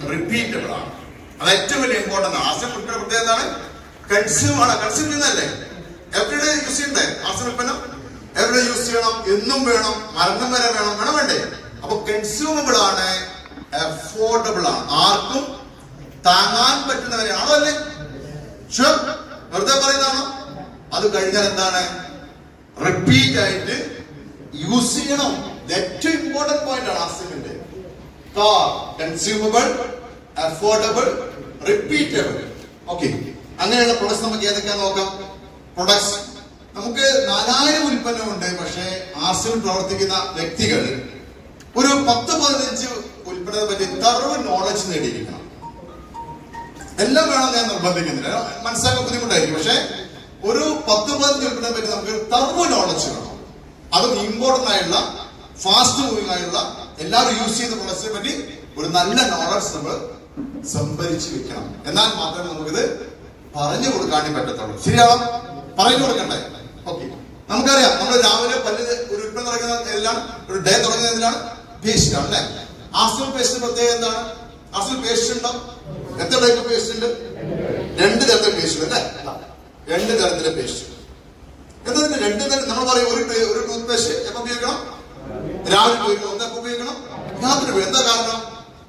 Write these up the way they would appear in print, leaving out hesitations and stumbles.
Repeatable ആണ്. അത് ഏറ്റവും വലിയ ഇമ്പോർട്ടന്റ്. ആർസിഎം ഉൽപ്പന്ന പ്രത്യേകത എന്താണ്? കൺസ്യൂം ആണ്. കൺസ്യൂം ചെയ്യുന്നതല്ലേ, എവരിഡേ യൂസ് ചെയ്യണ്ടേ ആർസിഎം ഉൽപ്പന്നം? എവിടെ യൂസ് ചെയ്യണം? എന്നും വേണം, മരണം വരെ വേണം, വേണ്ടേ? അപ്പൊ കൺസ്യൂമബിൾ ആണ്, അഫോർഡബിൾ ആണ്, ആർക്കും താങ്ങാൻ പറ്റുന്നവരെയാണോ? അല്ലേ? ഷുവർ, വെറുതെ പറയുന്നതാണോ? അത് കഴിഞ്ഞാൽ എന്താണ്? റിപ്പീറ്റ് ആയിട്ട് യൂസ് ചെയ്യണം. ഏറ്റവും ഇമ്പോർട്ടന്റ് പോയിന്റ് ആണ് ആർസിഎമ്മിന്റെ. Consumable, affordable, repeatable. ഓക്കെ, അങ്ങനെയുള്ള പ്രൊഡക്ട്സ് നമുക്ക് ഏതൊക്കെയാ നോക്കാം. പ്രൊഡക്ട്സ് നമുക്ക് 4000 ഉൽപ്പന്നമുണ്ട്. പക്ഷേ ആർസിഎമ്മിൽ പ്രവർത്തിക്കുന്ന വ്യക്തികൾ ഒരു 10-15 ഉൽപ്പന്നത്തെ പറ്റി തറവ് നോളജ് നേടിയിരിക്കണം. എല്ലാം വേണം ഞാൻ നിർബന്ധിക്കുന്നില്ല, മനസ്സിലാക്കാൻ ബുദ്ധിമുട്ടായിരിക്കും. പക്ഷെ ഒരു 10-15 ഉൽപ്പന്നത്തെ പറ്റി നമുക്ക് തറവ് നോളജ് വേണം. അതും ഇമ്പോർട്ടന്റ് ആയുള്ള, ഫാസ്റ്റ് മൂവിംഗ് ആയുള്ള, എല്ലാവരും യൂസ് ചെയ്യുന്ന പ്രൊഡക്ട്സിനെ പറ്റി ഒരു നല്ല നോളജ് നമ്മൾ സംഭരിച്ചു വെക്കണം. എന്നാൽ മാത്രമേ നമുക്കിത് പറഞ്ഞു കൊടുക്കാനേ പറ്റത്തുള്ളൂ. ശരിയാവാം, പറഞ്ഞു കൊടുക്കണ്ടേ? ഓക്കെ, നമുക്കറിയാം നമ്മൾ രാവിലെ പല്ല് ഒരു ഉൽപ്പന്നം തുടങ്ങുന്ന എല്ലാം ഒരു ഡേ തുടങ്ങുന്നതിലാണ് പേസ്റ്റ് ആണ് അല്ലെ. ആർസിഎം പേസ്റ്റ് പ്രത്യേകത എന്താണ്? ആർസിഎം പേസ്റ്റ് ഉണ്ടോ? എത്ര ടൈപ്പ് പേസ്റ്റ് ഉണ്ട്? 2 തരത്തിലെ പേസ്റ്റ് ഉണ്ട് അല്ലെ. 2 തരത്തിലെ പേസ്റ്റ്. എന്താ 2 തരം? നമ്മൾ പറയും ഒരു ടൂത്ത് പേസ്റ്റ് എപ്പോ ഉപയോഗിക്കണം? രാവിലെ ഉപയോഗിക്കണം. എപ്പോ ഉപയോഗിക്കണം? രാത്രി ഉപയോഗിക്കണം. എന്താ കാരണം?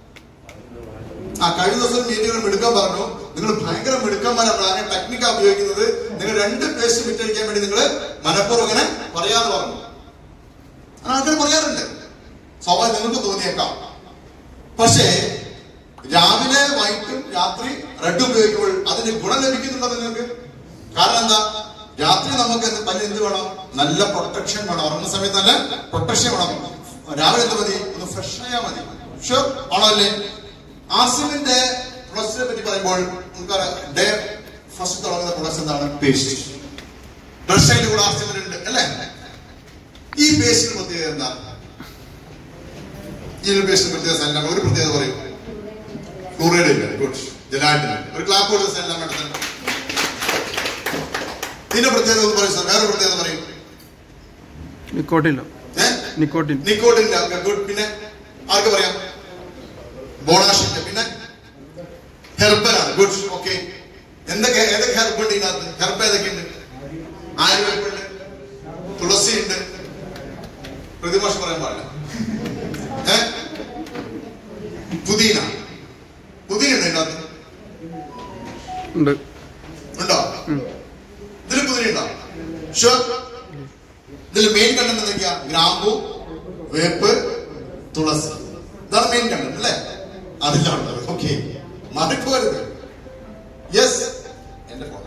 കഴിഞ്ഞ ദിവസം മീറ്റിംഗിൽ മിടുക്കാൻ പറഞ്ഞു, നിങ്ങൾ ഭയങ്കര മിടുക്കന്മാരാണ്, ടെക്നിക്കാ ഉപയോഗിക്കുന്നത്, നിങ്ങൾ 2 പേസ്റ്റ് വിറ്റഴിക്കാൻ വേണ്ടി നിങ്ങൾ മനഃപൂർവ്വം ഇങ്ങനെ പറയാതെ പറഞ്ഞു. ആൾക്കാർ പറയാറുണ്ട്, സ്വാഭാവികം നിങ്ങൾക്ക് തോന്നിയേക്കാം. പക്ഷേ രാവിലെ വൈകിട്ടും രാത്രി റെഡ് ഉപയോഗിക്കുമ്പോൾ അതിന് ഗുണം ലഭിക്കുന്നുണ്ടോ നിങ്ങൾക്ക്? കാരണം എന്താ? രാത്രി നമുക്ക് പല്ല് എന്ത് വേണം? നല്ല പ്രൊട്ടക്ഷൻ വേണം. ഉറങ്ങുന്ന സമയത്ത് നല്ല പ്രൊട്ടക്ഷൻ വേണം. രാവിലെ എന്ത് മതി? ഒന്ന് ഫ്രഷ് ആയാൽ മതി. ഷുവർ ആണോ? അല്ലേ? ആർസിഎമ്മിന്റെ പ്രൊഡക്ട്സിനെ പറ്റി പറയുമ്പോൾ നമുക്കറിയാം, ഡേ ഫസ്റ്റ് തുടങ്ങുന്ന പ്രൊഡക്ട്സ് എന്താണ്? പേസ്റ്റ്. ബ്രഷ് കൂടെ ആർസിഎമ്മിലുണ്ട് അല്ലെ. ഈ പേസ്റ്റിന് പ്രത്യേകത എന്താ? ഈ പേസ്റ്റിന് പ്രത്യേകത എല്ലാം ഒരു പ്രത്യേകത പറയും. ഫ്ലൂറൈഡ് ഇല്ല. ഗുഡ്. ജലാറ്റിൻ. ഒരു ക്ലാപ്പ് കൊടുത്ത എല്ലാം വേണ്ടത്. ഇതിന്റെ പ്രത്യേകത ഒന്ന് പറയും സാർ. വേറെ പ്രത്യേകത പറയും. നിക്കോട്ടിൻ. ഗുഡ്. പിന്നെ ആർക്ക് പറയാം? ബോണാഷിന്റെ. പിന്നെ ഹെർബലാണ്. ഗുഡ്. ഓക്കെ, ഏതൊക്കെ ഹെർബ് ഉണ്ട് ഇതിനകത്ത്? ഹെർബ് ഏതൊക്കെയുണ്ട്? ആയുർവേദമുണ്ട്, തുളസി ഉണ്ട്. പ്രതിഭാഷം പറയാൻ പാടില്ല. പുതിന ഉണ്ട് ഇതിനകത്ത്. ഉണ്ടോ? ഇതിൽ പുതിന ഉണ്ടോ? ഷുവർ. ഇതിൽ മെയിൻ കണ്ടന്റ് എന്തൊക്കെയാ? ഗ്രാമ്പു, വേപ്പ്, തുളസി. ഇതാണ് മെയിൻ കണ്ടന്റ് അല്ലേ? അതിലുള്ളത്. ഓക്കെ, മറക്കരുത്. യെസ്, എന്റെ ഫോൺ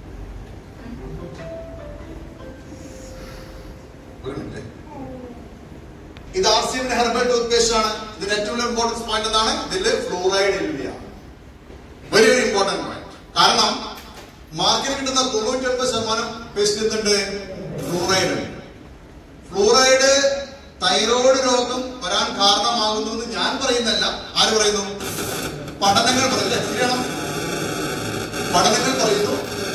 ഒരു മിനിറ്റ്. ഇത് ആർസിഎമ്മിന്റെ ഹെർബൽ ടൂത്ത് പേസ്റ്റ് ആണ്. ഇതിന്റെ ഏറ്റവും ഇമ്പോർട്ടൻസ് പോയിന്റ് എന്താണ്? ഇതില് ഫ്ലൂറൈഡ് ഇല്ല. Very very important point. കാരണം മാർക്കറ്റിൽ കിട്ടുന്ന 99% പേസ്റ്റ് എന്തുണ്ട്? ഫ്ലൂറൈഡ് ഉണ്ട്. ഫ്ലൂറൈഡ് തൈറോയ്ഡ് രോഗം വരാൻ കാരണമാകുന്നു എന്ന് ഞാൻ പറയുന്നല്ല. ആര് പറയുന്നു? പഠനങ്ങൾ പറയുന്നു. ശരിയാണോ? പഠനങ്ങൾ പറയുന്നു.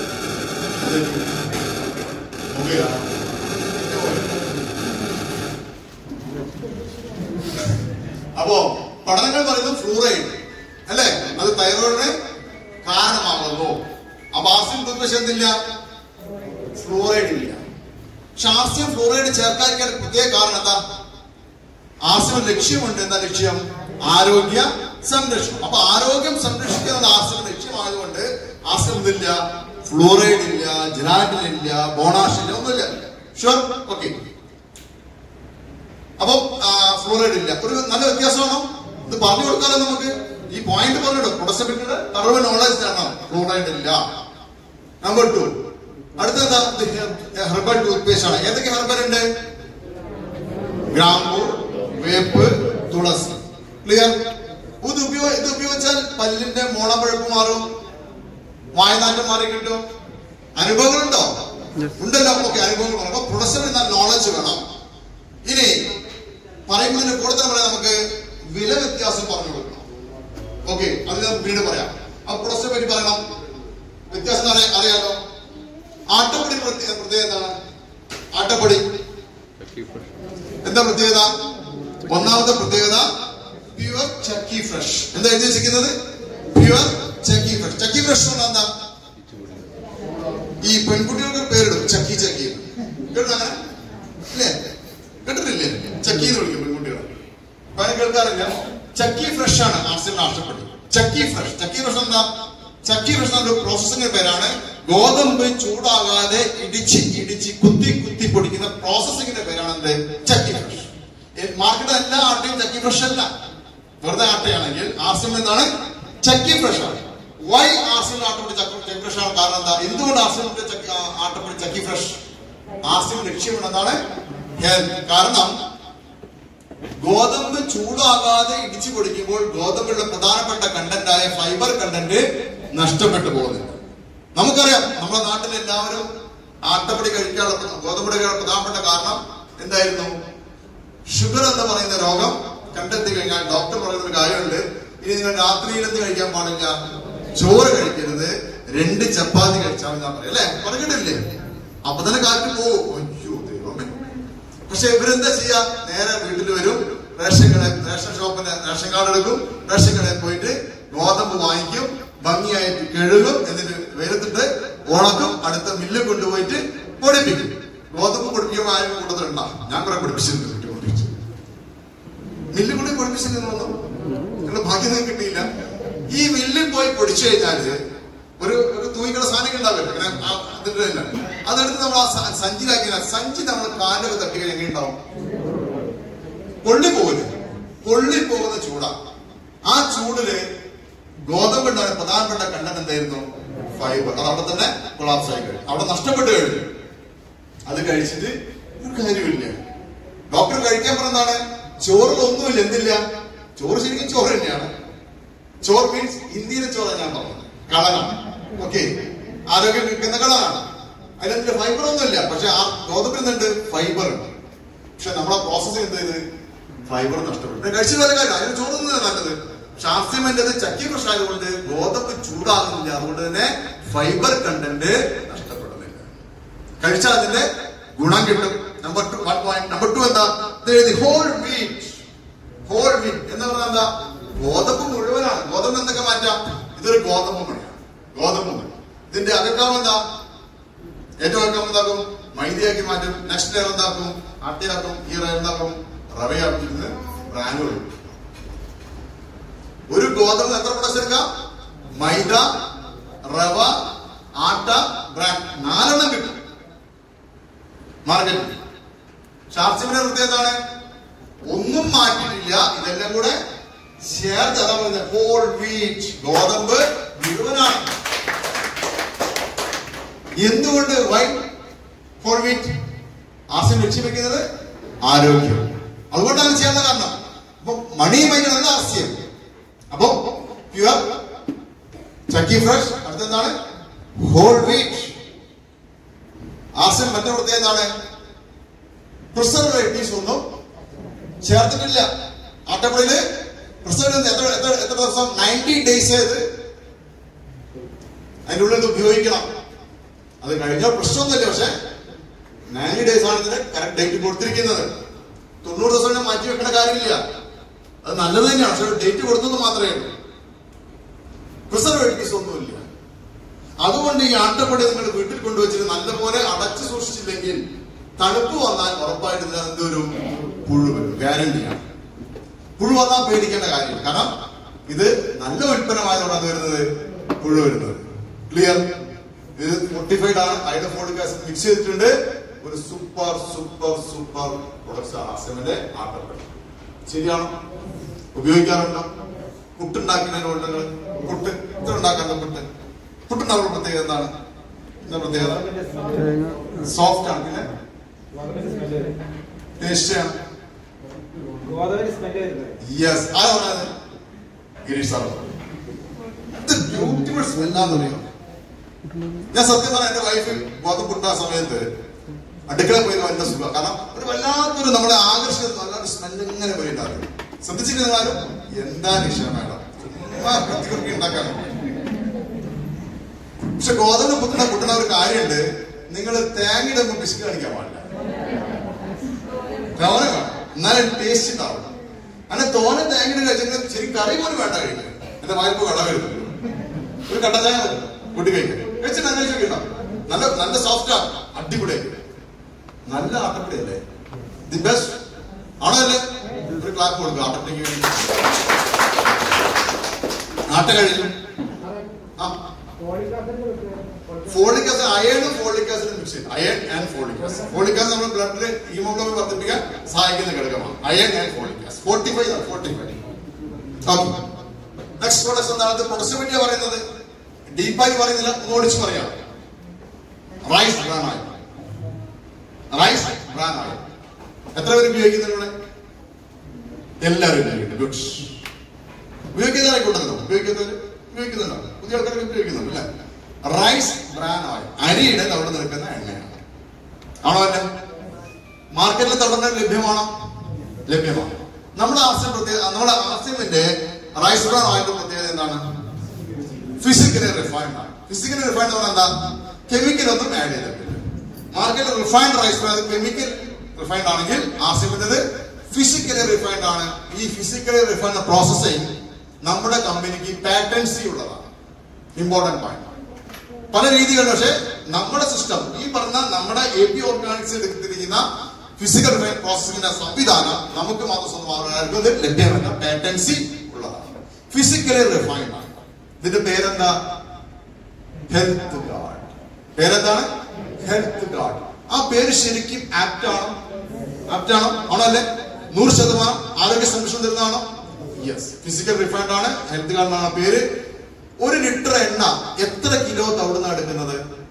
അപ്പോ പഠനങ്ങൾ പറയുന്നു ഫ്ലൂറൈഡ് അല്ലെ, അത് തൈറോയിഡിന് കാരണമാകുന്നു. അപ്പൊ ആർസിഎം ടൂത്ത് പേസ്റ്റ് എന്തില്ല? ഫ്ലൂറൈഡ് ഇല്ല. പക്ഷെ ആർസിഎം ഫ്ലൂറൈഡ് ചേർക്കാതിരിക്കാൻ പ്രത്യേക കാരണം എന്താ? ആർസിഎം ലക്ഷ്യമുണ്ട്. എന്താ ലക്ഷ്യം? ആരോഗ്യ സംരക്ഷണം. അപ്പൊ ആരോഗ്യം സംരക്ഷിക്കുന്നത് ആർസിഎം ലക്ഷ്യമായതുകൊണ്ട് ആർസിഎം ഇതില്ല, ഫ്ലൂറൈഡ് ഇല്ല, ജലാറ്റിൻ ഇല്ല, ബോണാഷ് ഇല്ല, ഒന്നുമില്ല. ഷുവർ. ഓക്കെ, അപ്പൊ ഫ്ലൂറൈഡ് ഇല്ല. ഒരു നല്ല വ്യത്യാസമാണോ? ഇത് പറഞ്ഞു കൊടുക്കാലോ നമുക്ക്. ഈ പോയിന്റ് പറഞ്ഞിടും. പ്രൊഡക്ട്സിനെ പറ്റിയിട്ട് തറവ് നോളജ് തരണം. ഫ്ലൂറൈഡ് ഇല്ല. നമ്പർ 2, അടുത്തത് ഹെർബൽ ടൂത്ത് പേസ്റ്റ് ആണ്. ഏതൊക്കെ ഹെർബൽ ഉണ്ട്? ഗ്രാമ്പു, വേപ്പ്, തുളസി. ക്ലിയർ? ഇത് ഉപയോഗിച്ചാൽ പല്ലിന്റെ മോണപ്പഴുപ്പ് മാറും, വായനാറ്റം മാറി കിട്ടും. അനുഭവങ്ങളുണ്ടോ? ഉണ്ടല്ലോ. ഓക്കെ, അനുഭവങ്ങൾ മാറും. അപ്പൊ പ്രൊഡക്ട്സിന് നല്ല നോളജ് വേണം. ഇനി പറയുന്നതിന് കൂടുതൽ പറയാം, നമുക്ക് വില വ്യത്യാസം പറഞ്ഞു കൊടുക്കണം. ഓക്കെ, അത് ഞാൻ പിന്നീട് പറയാം. ആ പ്രൊഡക്ട്സിനെ പറ്റി പറയണം. വ്യത്യാസം അറിയാലോ. ആട്ടപ്പൊടി പ്രത്യേകത എന്താണ്? ആട്ടപ്പൊടി എന്താ പ്രത്യേകത? ഒന്നാമത്തെ പ്രത്യേകത പ്യുവർ ചക്കി ഫ്രഷ്. എന്താ ഉദ്ദേശിക്കുന്നത്? Pure chakki fresh. Chakki fresh എന്താ? ഈ പെൺകുട്ടികൾക്ക് പേരിടും ചക്കി ചക്കി. കേട്ടോ അങ്ങനെ അല്ലേ? കേട്ടിട്ടില്ലേ? ചക്കി എന്ന് വിളിക്കും പെൺകുട്ടികൾ. പല കേൾക്കാറില്ല. ചക്കി ഫ്രഷ് ആണ് ആർസിൽ ആവശ്യപ്പെട്ടത്. ചക്കി ഫ്രഷ്. ചക്കി ഫ്രഷ് എന്താ? ചക്കി ഫ്രഷ് എന്ന പ്രോസസ്സിന്റെ പേരാണ്. ഗോതമ്പ് ചൂടാകാതെ ഇടിച്ച് ഇടിച്ച് കുത്തി കുത്തി പൊടിക്കുന്ന പ്രോസസ്സിങ്ങിന്റെ പേരാണ് എന്ത്? ചക്കി ഫ്രഷ്. മാർക്കറ്റിൽ എല്ലാ ആട്ടയും ചക്കി ഫ്രഷ് അല്ല, വെറുതെ ആട്ടയാണെങ്കിൽ. ആർസിൽ എന്താണ്? ചക്കി ഫ്രഷ് ആണ്. വൈ ആർസിൽ ആട്ടപ്പൊടി ചക്കി ഫ്രഷ് ആണ്? കാരണം എന്താ? എന്തുകൊണ്ട് ആർസിൽ ആട്ടപ്പൊടി ചക്കി ഫ്രഷ്? ആർസിൽ ലക്ഷ്യമുണ്ടെന്നാണ് ഹെൽത്ത്. കാരണം ഗോതമ്പ് ചൂടാകാതെ ഇടിച്ചു പൊടിക്കുമ്പോൾ ഗോതമ്പുള്ള പ്രധാനപ്പെട്ട കണ്ടന്റായ ഫൈബർ കണ്ടന്റ് നഷ്ടപ്പെട്ടു പോകുന്നുണ്ട്. നമുക്കറിയാം, നമ്മുടെ നാട്ടിൽ എല്ലാവരും ആട്ടപ്പൊടി കഴിക്കാനുള്ള ഗോതമ്പുടെ പ്രധാനപ്പെട്ട കാരണം എന്തായിരുന്നു? ഷുഗർ എന്ന് പറയുന്ന രോഗം കണ്ടെത്തി കഴിഞ്ഞാൽ ഡോക്ടർ പറയുന്ന ഒരു കാര്യമുണ്ട്. ഇനി നിങ്ങൾ രാത്രിയിൽ എന്ത് കഴിക്കാൻ പാടില്ല? ചോറ് കഴിക്കരുത്, 2 ചപ്പാത്തി കഴിച്ചാൽ ഞാൻ പറയാം അല്ലെ? പറഞ്ഞിട്ടില്ലേ? അപ്പൊ തന്നെ കാറ്റ് പോകും. അയ്യോ ദൈവമേ. പക്ഷെ ഇവരെന്താ ചെയ്യാ? നേരെ വീട്ടിൽ വരും, റേഷൻ ഷോപ്പിന് റേഷൻ കാർഡ് എടുക്കും, റേഷൻ കടയിൽ പോയിട്ട് ഗോതമ്പ് വാങ്ങിക്കും, ഭംഗിയായിട്ട് കഴുകും, എന്നിട്ട് വെയിലത്തിട്ട് ഉണക്കും, അടുത്ത മില്ല് കൊണ്ടുപോയിട്ട് പൊടിപ്പിക്കും. ഗോതമ്പ് പൊടിപ്പിക്കുമ്പോൾ ആരും കൂടുതലുണ്ടാ? ഞാൻ കുറെ പൊടിപ്പിച്ചിട്ടുണ്ട്. മില്ല് കൊണ്ട് പൊടിപ്പിച്ചില്ലെന്ന് തോന്നും. നിങ്ങളുടെ ഭാഗ്യം നിങ്ങൾക്ക് കിട്ടിയില്ല. ഈ മില്ലിൽ പോയി പൊടിച്ചു കഴിഞ്ഞാല് ഒരു തൂങ്ങിക്കണ സാധനങ്ങൾ ഉണ്ടാവില്ല, ഇങ്ങനെ അതിന്റെ തന്നെ അതെടുത്ത് നമ്മൾ ആ സഞ്ചിയിലാക്കി, സഞ്ചി നമ്മൾ കാലൊക്കെ തട്ടി കഴിഞ്ഞാൽ എങ്ങനെ ഉണ്ടാവും? പൊള്ളി പോകുന്ന ചൂടാ. ആ ചൂടില് ഗോതമ്പ് ഉണ്ടായ പ്രധാനപ്പെട്ട കണ്ടന്റ് എന്തായിരുന്നു? ഫൈബർ. അത് അവിടെ തന്നെ കൊളാപ്സ് ആയി കഴിഞ്ഞു, അവിടെ നഷ്ടപ്പെട്ടു കഴിഞ്ഞു. അത് കഴിച്ചിട്ട് ഒരു കാര്യമില്ല. ഡോക്ടർ കഴിക്കാൻ പറഞ്ഞതാണ് ചോറിലൊന്നുമില്ല. എന്തില്ല? ചോറ് ശരിക്കും ചോറ് തന്നെയാണ്. ചോറ് മീൻസ് ഇന്ത്യയിലെ ചോറ് ഞാൻ പറഞ്ഞത് കളനാണ്. ഓക്കെ, ആരോഗ്യം കിട്ടുന്ന കളനാണ്. അതിലെന്തിന്റെ ഫൈബർ ഒന്നുമില്ല. പക്ഷെ ആ ഗോതമ്പിൽ നിന്നുണ്ട് ഫൈബർ ഉണ്ട്. പക്ഷെ നമ്മളെ പ്രോസസ്സിംഗ് എന്ത് ചെയ്ത് ഫൈബർ നഷ്ടപ്പെട്ടു. കഴിച്ചു വല്ല കാര്യം അതിന് ചോറുന്നത് നല്ലത്. പക്ഷെ ആർസിമെന്റ് ചക്കി ഫ്രഷ് ആയതുകൊണ്ട് ഗോതമ്പ് ചൂടാകുന്നില്ല, അതുകൊണ്ട് തന്നെ ഫൈബർ കണ്ടന്റ് നഷ്ടപ്പെടുന്നില്ല. കഴിച്ചാൽ അതിന്റെ ഗുണം കിട്ടും. നമ്പർ 2 എന്താ? Whole wheat. ഹോൾ വീറ്റ് എന്ന് പറഞ്ഞാൽ എന്താ? ഗോതമ്പ് മുഴുവനാണ്. ഗോതമ്പ് എന്തൊക്കെ മാറ്റാം? ഇതൊരു ഗോതമ്പ് മണിയാണ്. ഗോതമ്പ് മണി. ഇതിന്റെ അകക്കാം എന്താ? ഏറ്റവും അകം എന്താക്കും? മൈദയാക്കി മാറ്റും. നെക്സ്റ്റ് ലെയർ എന്താക്കും? ആട്ടയാക്കും. ഈ ലെയർ എന്താക്കും? റവയാക്കി ബ്രാൻഡ്. ഒരു ഗോതമ്പ് എത്ര പ്രൊഡക്ട്സ് എടുക്കാം? മൈദ, റവ, ആട്ട, ബ്രാൻഡ്, 4 കിട്ടും മാർക്കറ്റിൽ. ഷാർസിമിന്റെ പ്രത്യേകത എന്താണ്? ഒന്നും മാറ്റിയിട്ടില്ല, ഇതെല്ലാം കൂടെ ചേർത്ത്. അതാ പറയുന്നത് ഹോൾ വീറ്റ്. ഗോതമ്പ് മുഴുവനാണ്. എന്തുകൊണ്ട് വൈ ഹോൾ വീറ്റ്? ആർസിം ലക്ഷ്യം വെക്കുന്നത് ആരോഗ്യം. അതുകൊണ്ടാണ് ചെയ്യാനുള്ള കാരണം. അപ്പൊ മണിയും ഭയങ്കര ആർസ്യം. അപ്പൊ പ്യുവർ ചക്കി ഫ്രഷ്. അടുത്തെന്താണ്? Whole wheat. ആർസിം മറ്റൊരു പ്രത്യേകത എന്താണ്? പ്രിസർവേറ്റീവ്സ് ഒന്നും ചേർത്തിട്ടില്ല. ആട്ടപ്പൊടിയില് പ്രിസർവേറ്റീവ്സ് എത്ര ദിവസം? 90 days അതിൻ്റെ ഉള്ളിൽ ഉപയോഗിക്കണം. അത് കഴിഞ്ഞാൽ പ്രശ്നമൊന്നുമില്ല. പക്ഷെ 90 days ആണ് ഇതിന്റെ കറക്റ്റ് ഡേറ്റ് കൊടുത്തിരിക്കുന്നത്. 90 ദിവസം മാറ്റി വെക്കേണ്ട കാര്യമില്ല. അത് നല്ലത് തന്നെയാണ്. പക്ഷെ ഡേറ്റ് കൊടുത്തത് മാത്രമേ ഉള്ളൂ. പ്രിസർവേറ്റീവ്സ് ഒന്നുമില്ല. അതുകൊണ്ട് ഈ ആട്ടപ്പൊടി നിങ്ങൾ വീട്ടിൽ കൊണ്ടുവച്ചിട്ട് നല്ലപോലെ അടച്ചു സൂക്ഷിച്ചില്ലെങ്കിൽ തണുപ്പ് വന്നാൽ ഉറപ്പായിട്ട് ഇതിനകത്ത് ഒരു പുഴു വരും. ഗ്യാരണ്ടിയാണ്. പുഴു വന്നാൽ പേടിക്കേണ്ട കാര്യം. കാരണം ഇത് നല്ല ഉൽപ്പന്നമായതുകൊണ്ടാണ് വരുന്നത് പുഴു വരുന്നത്. ക്ലിയർ? ഇത് ഫോർട്ടിഫൈഡ് ആണ്. ഹൈഡ്രോഫോളിക് ആസിഡ് മിക്സ് ചെയ്തിട്ടുണ്ട്. ഒരു സൂപ്പർ സൂപ്പർ സൂപ്പർ പ്രൊഡക്ട്സ് ആണ് ആർസിമിന്റെ ആട്ടപ്പൊടി. ശരിയാണോ? ഉപയോഗിക്കാറുണ്ടോ? പുട്ടുണ്ടാക്കുന്നതിനുണ്ട്. പുട്ട് ഇത്ര ഉണ്ടാക്കാത്ത പുട്ടുണ്ടാവുന്ന പ്രത്യേകത എന്താണ്? എന്താ പ്രത്യേകത? സോഫ്റ്റ് ആണ്, പിന്നെ ടേസ്റ്റ് ആണ്. യെസ്, അതാണ് ഗിരീഷ് സാർ. ബ്യൂട്ടിഫുൾ സ്മെല്ലാന്ന് പറയും. ഞാൻ സത്യം പറഞ്ഞ എന്റെ വൈഫ് ഗോതമ്പ് പുട്ട സമയത്ത് അടുക്കള പോയി നല്ല സുഖം. കാരണം ഒരു വല്ലാത്തൊരു നമ്മളെ ആകർഷിക്കുന്ന നല്ലൊരു സ്മെല്ല് ഇങ്ങനെ പോയിട്ടുണ്ടാകും. ശ്രദ്ധിച്ചിരുന്നാലും എന്താ നിഷ മേഡം കത്തിക്കുറുക്കി ഉണ്ടാക്കാൻ. പക്ഷെ ഗോതമ്പ് പുട്ടുന്ന ഒരു കാര്യമുണ്ട്. നിങ്ങൾ തേങ്ങയുടെ പിശുക്ക് കാണിക്കാൻ പാടില്ല. ഗൗരവമാണ്. എന്നാലും ടേസ്റ്റ് ഉണ്ടാവും. അങ്ങനെ തോനെ തേങ്ങ കഴിച്ചാൽ ശരി കറി പോലും വേണ്ട കഴിക്കാൻ. എന്റെ വായ്പ കട വരുന്നു, ഒരു കട്ട തേങ്ങ കൂട്ടി കഴിക്കാൻ കഴിച്ചിട്ട് അന്വേഷിച്ച് കിട്ടാം. നല്ല നല്ല സോഫ്റ്റാ, അടിപൊളിയായി, നല്ല ആട്ടപ്പൊടിയല്ലേ, ദി ബെസ്റ്റ് ആണോ അല്ലേ? ഒരു ക്ലാപ്പ് കൊടുക്കുക ആട്ടപ്പൊടിക്ക് വേണ്ടി. ആട്ട കഴിയും. ഫോളിക് ആസിഡ്, അയണും ഫോളിക് ആസിഡും മിക്സ് ചെയ്യും. Iron and folic acid. Folic acid നമ്മുടെ ബ്ലഡില് ഹീമോഗ്ലോബിൻ വർദ്ധിപ്പിക്കാൻ സഹായിക്കുന്ന ഘടകമാണ്. Iron and folic acid 45. Next products എന്താണ്? പ്രൊഡക്ട്സിനെ പറ്റിയാ പറയുന്നത്, ഡീപ്പായി പറയുന്നില്ല, ഓടിച്ച് പറയാം. Rice bran oil. Rice bran oil എത്ര പേര് ഉപയോഗിക്കുന്നുണ്ട് ഇവിടെ? എല്ലാവരും ഉപയോഗിക്കുന്നുണ്ട്. ഗുഡ്. ഉപയോഗിക്കുന്നവരെ കൂട്ടത്തിലോ? ഉപയോഗിക്കുന്നുണ്ടോ? പുതിയ ആൾക്കാരൊക്കെ ഉപയോഗിക്കുന്നുണ്ട് അല്ലെ? റൈസ് ബ്രാൻ ഓയിൽ, അരിയുടെ തവിട് നിൽക്കുന്ന എണ്ണയാണ്. ആണോ അല്ലേ? മാർക്കറ്റിൽ തവിട് ലഭ്യമാണോ? ലഭ്യമാണ്. നമ്മുടെ ആർസിഎമ്മിന്റെ റൈസ് ബ്രാൻ ഓയിലിന്റെ പ്രത്യേകത എന്താണ്? ഫിസിക്കലി റിഫൈൻഡ് ആണ്. ഫിസിക്കലി റിഫൈൻഡ് എന്ന് പറഞ്ഞാൽ എന്താ? കെമിക്കൽ ഒന്നും ആഡ് ചെയ്തിട്ടില്ല. മാർക്കറ്റിൽ refined rice bran chemical refined ആണെങ്കിൽ ആർസിഎമ്മിന്റെ ഫിസിക്കലി റിഫൈൻഡ് ആണ്. ഈ ഫിസിക്കലി റിഫൈൻഡ് പ്രോസസ്സിംഗ് നമ്മുടെ കമ്പനിക്ക് പാറ്റൻസി ഉള്ളതാണ്. Important point. പല രീതികളുണ്ട്, പക്ഷെ നമ്മുടെ സിസ്റ്റം, ഈ പറഞ്ഞ നമ്മുടെ AP ഓർഗാനിക്സ് എടുത്തിരിക്കുന്ന ഫിസിക്കൽ റിഫൈൻഡ് പ്രോസസ്സിംഗിന്റെ സംവിധാനം നമുക്ക് മാത്രം സ്വന്തമാകുന്നത് ലഭ്യമല്ല, പാറ്റൻസി ഉള്ളതാണ്. ഫിസിക്കലി റിഫൈൻഡ് ആണ്. ഇതിന്റെ പേരെന്താ? Health guard. പേരെന്താണ്? Health guard. ആ പേര് ശരിക്കും ആപ്റ്റ് ആണോ? ആണോ അല്ലേ? 100% ആരോഗ്യ സംരക്ഷണം തരുന്നതാണോ? യെസ്. ഫിസിക്കൽ റിഫൈൻഡ് ആണ്, ഹെൽത്ത് ഗാർഡ് എന്നാണ് പേര്. 1 ലിറ്റർ എണ്ണ എത്ര കിലോ തവിടുന്ന എടുക്കുന്നത്?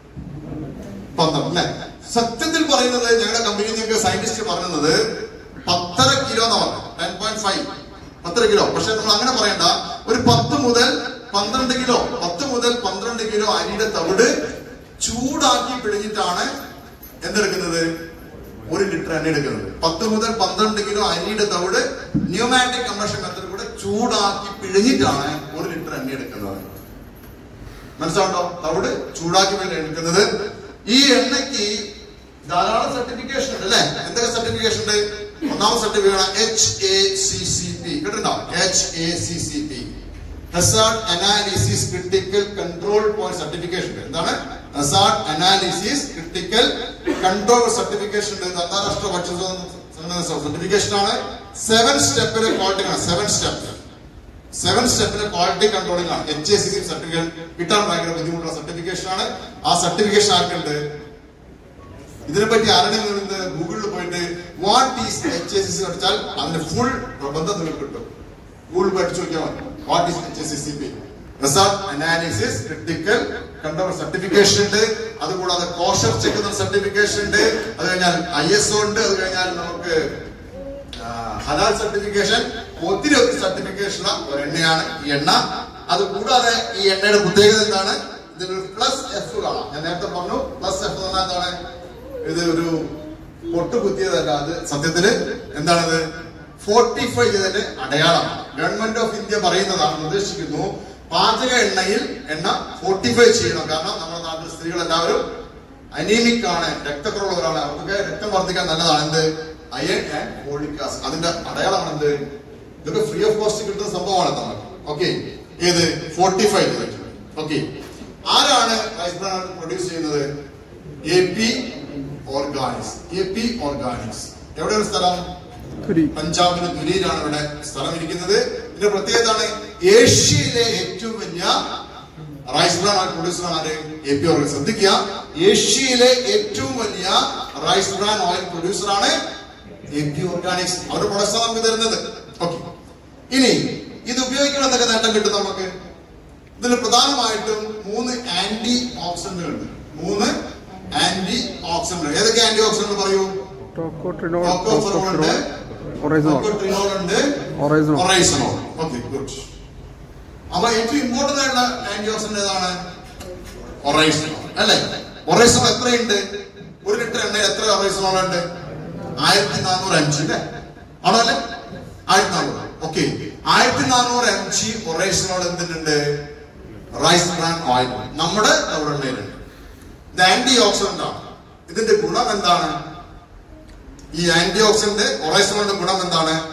12 അല്ലെ? സത്യത്തിൽ പറയുന്നത് ഞങ്ങളുടെ കമ്പനിയിൽ സയന്റിസ്റ്റ് പറയുന്നത് 10.5 കിലോ എന്നാ പറഞ്ഞത്. 10.5 10 കിലോ. പക്ഷെ നമ്മൾ അങ്ങനെ പറയണ്ട. ഒരു 10 മുതൽ 12 കിലോ 10 മുതൽ 12 കിലോ അരിയുടെ തവിട് ചൂടാക്കി പിഴിഞ്ഞിട്ടാണ് എന്തെടുക്കുന്നത്? 1 ലിറ്റർ എണ്ണ എടുക്കുന്നത്. 10 മുതൽ 12 കിലോ അരിയുടെ തവിട് ന്യൂമാറ്റിക് കംപ്രഷൻ മെത്തഡ് കൂടെ ചൂടാക്കി പിഴിഞ്ഞിട്ടാണ് 1 ലിറ്റർ എണ്ണ എടുക്കുന്നത്. മനസ്സിലാവുണ്ടോ? തവിട് ചൂടാക്കി എടുക്കുന്നത്. ഈ എണ്ണയ്ക്ക് ധാരാളം സർട്ടിഫിക്കേഷൻ ഉണ്ട് അല്ലെ? എന്തൊക്കെ സർട്ടിഫിക്കേഷൻ ഉണ്ട്? ഒന്നാമത്തെ സർട്ടിഫിക്കേഷൻ HACCP. കേട്ടിട്ടുണ്ടോ? HACCP, hazard analysis critical control point certification. എന്താണ്? Hazard analysis critical control certification ഉണ്ട്. അന്താരാഷ്ട്ര ഭക്ഷ്യ സർട്ടിഫിക്കേഷൻ ആണ്. 7 സ്റ്റെപ്പിലെ ക്വാളിറ്റി ആണ്. 7 സ്റ്റെപ്പിലെ ക്വാളിറ്റി കൺട്രോളിംഗ് ആണ്. HACCP സർട്ടിഫിക്കറ്റ് കിട്ടാൻ ഭയങ്കര ബുദ്ധിമുട്ടുള്ള സർട്ടിഫിക്കേഷൻ ആണ്. ആ സർട്ടിഫിക്കേഷൻ ആർക്കുണ്ട്? ഇതിനെപ്പറ്റി ആരെങ്കിലും ഗൂഗിളിൽ പോയിട്ട് വാട്ട് ഈസ് HACCP പഠിച്ചാൽ അതിന്റെ ഫുൾ പ്രബന്ധം നിങ്ങൾക്ക് കിട്ടും. ഗൂഗിൾ പഠിച്ചു നോക്കിയാൽ മതി. What is HACCP? Research analysis critical control certification ഉണ്ട്. അതുകൂടാതെ കോഷർ ചെക്ക് സർട്ടിഫിക്കേഷൻ ഉണ്ട്. അത് കഴിഞ്ഞാൽ ISO ഉണ്ട്. അത് കഴിഞ്ഞാൽ നമുക്ക് ഹലാൽ സർട്ടിഫിക്കേഷൻ. ഒത്തിരി സർട്ടിഫിക്കേഷൻ ഒരു എണ്ണയാണ് ഈ എണ്ണ. അത് കൂടാതെ ഈ എണ്ണയുടെ പ്രത്യേകത എന്താണ്? ഇതിനൊരു +F കാണാം. ഞാൻ നേരത്തെ പറഞ്ഞു +F എന്ന് പറഞ്ഞാൽ എന്താണ്? ഇത് ഒരു പൊട്ട് കുത്തിയതല്ല. അത് സത്യത്തില് എന്താണത്? 45 ചെയ്തതിന്റെ അടയാളമാണ്. ഗവൺമെന്റ് ഓഫ് ഇന്ത്യ പറയുന്നതാണ്, നിർദ്ദേശിക്കുന്നു പാചക എണ്ണയിൽ എണ്ണ 45 ചെയ്യണം. കാരണം നമ്മുടെ നാട്ടിൽ സ്ത്രീകളെല്ലാവരും അനീമിക് ആണ്, രക്തക്കുറവുള്ളവരാണ്. അവർക്കൊക്കെ രക്തം വർദ്ധിക്കാൻ നല്ലതാണ് എന്ത്? Iron and folic acid. അതിന്റെ അടയാളമാണ് എന്ത്? ഇതൊക്കെ ഫ്രീ ഓഫ് കോസ്റ്റ് കിട്ടുന്ന സംഭവമാണ് നമുക്ക്. ഓക്കെ, ഏത് 45. ഓക്കെ, ആരാണ് റൈസ് ബ്രാൻ പ്രൊഡ്യൂസ് ചെയ്യുന്നത്? AP organics. എവിടെയാണ് സ്ഥലം? പഞ്ചാബിലെ ദുരിയിലാണ് ഇവിടെ സ്ഥലം ഇരിക്കുന്നത്. ഇതിന്റെ പ്രത്യേകത ആണ്, ഏഷ്യയിലെ ഏറ്റവും വലിയ റൈസ് ബ്രാൻ ഓയിൽ പ്രൊഡ്യൂസറാണ് ആര്? AP organics. ശ്രദ്ധിക്കുക, ഏഷ്യയിലെ ഏറ്റവും വലിയ റൈസ് ബ്രാൻ ഓയിൽ പ്രൊഡ്യൂസറാണ് AP ഓർഗാനിക്സ്. അവരുടെ പ്രൊഡക്ട്സ് നമുക്ക് തരുന്നത്. ഓക്കെ, ഇനി ഇത് ഉപയോഗിക്കണം എന്നൊക്കെ നേട്ടം കിട്ടും നമുക്ക്. ഇതിൽ പ്രധാനമായിട്ടും 3 ആന്റി ഓക്സിഡന്റുകൾ ഉണ്ട്. 3 ആന്റി ഓക്സിഡന്റ്. ഏതൊക്കെ ആന്റി ഓക്സിഡന്റ് പറയൂ? ടോക്കോട്രിനോൾ ഉണ്ട്, ഒറൈസനോൾ. Okay, good. അപ്പൊ ഏറ്റവും ഇമ്പോർട്ടന്റ് ആയിട്ടുള്ള ആന്റി ഓക്സിഡന്റ് ഏതാണ്? ഒറൈസനോൾ അല്ലെ? ഒറൈസനോൾ എത്രയുണ്ട്? 1 ലിറ്റർ എണ്ണ എത്ര ഒറൈസനോൾ ഉണ്ട്? 1405 അല്ലെ? ആണോ അല്ലെ? 1400. ഓക്കെ, 1405 ഒറൈസനോൾ എന്തിനുണ്ട്? റൈസ് ബ്രാൻ ഓയിൽ നമ്മുടെ എണ്ണയിലുണ്ട്. ഇത് ആന്റി ഓക്സിഡന്റ് ആണ്. ഇതിന്റെ ഗുണം എന്താണ്? ഈ ആന്റി ഓക്സിഡന്റ് ഒറൈസനോളിന്റെ ഗുണം എന്താണ്?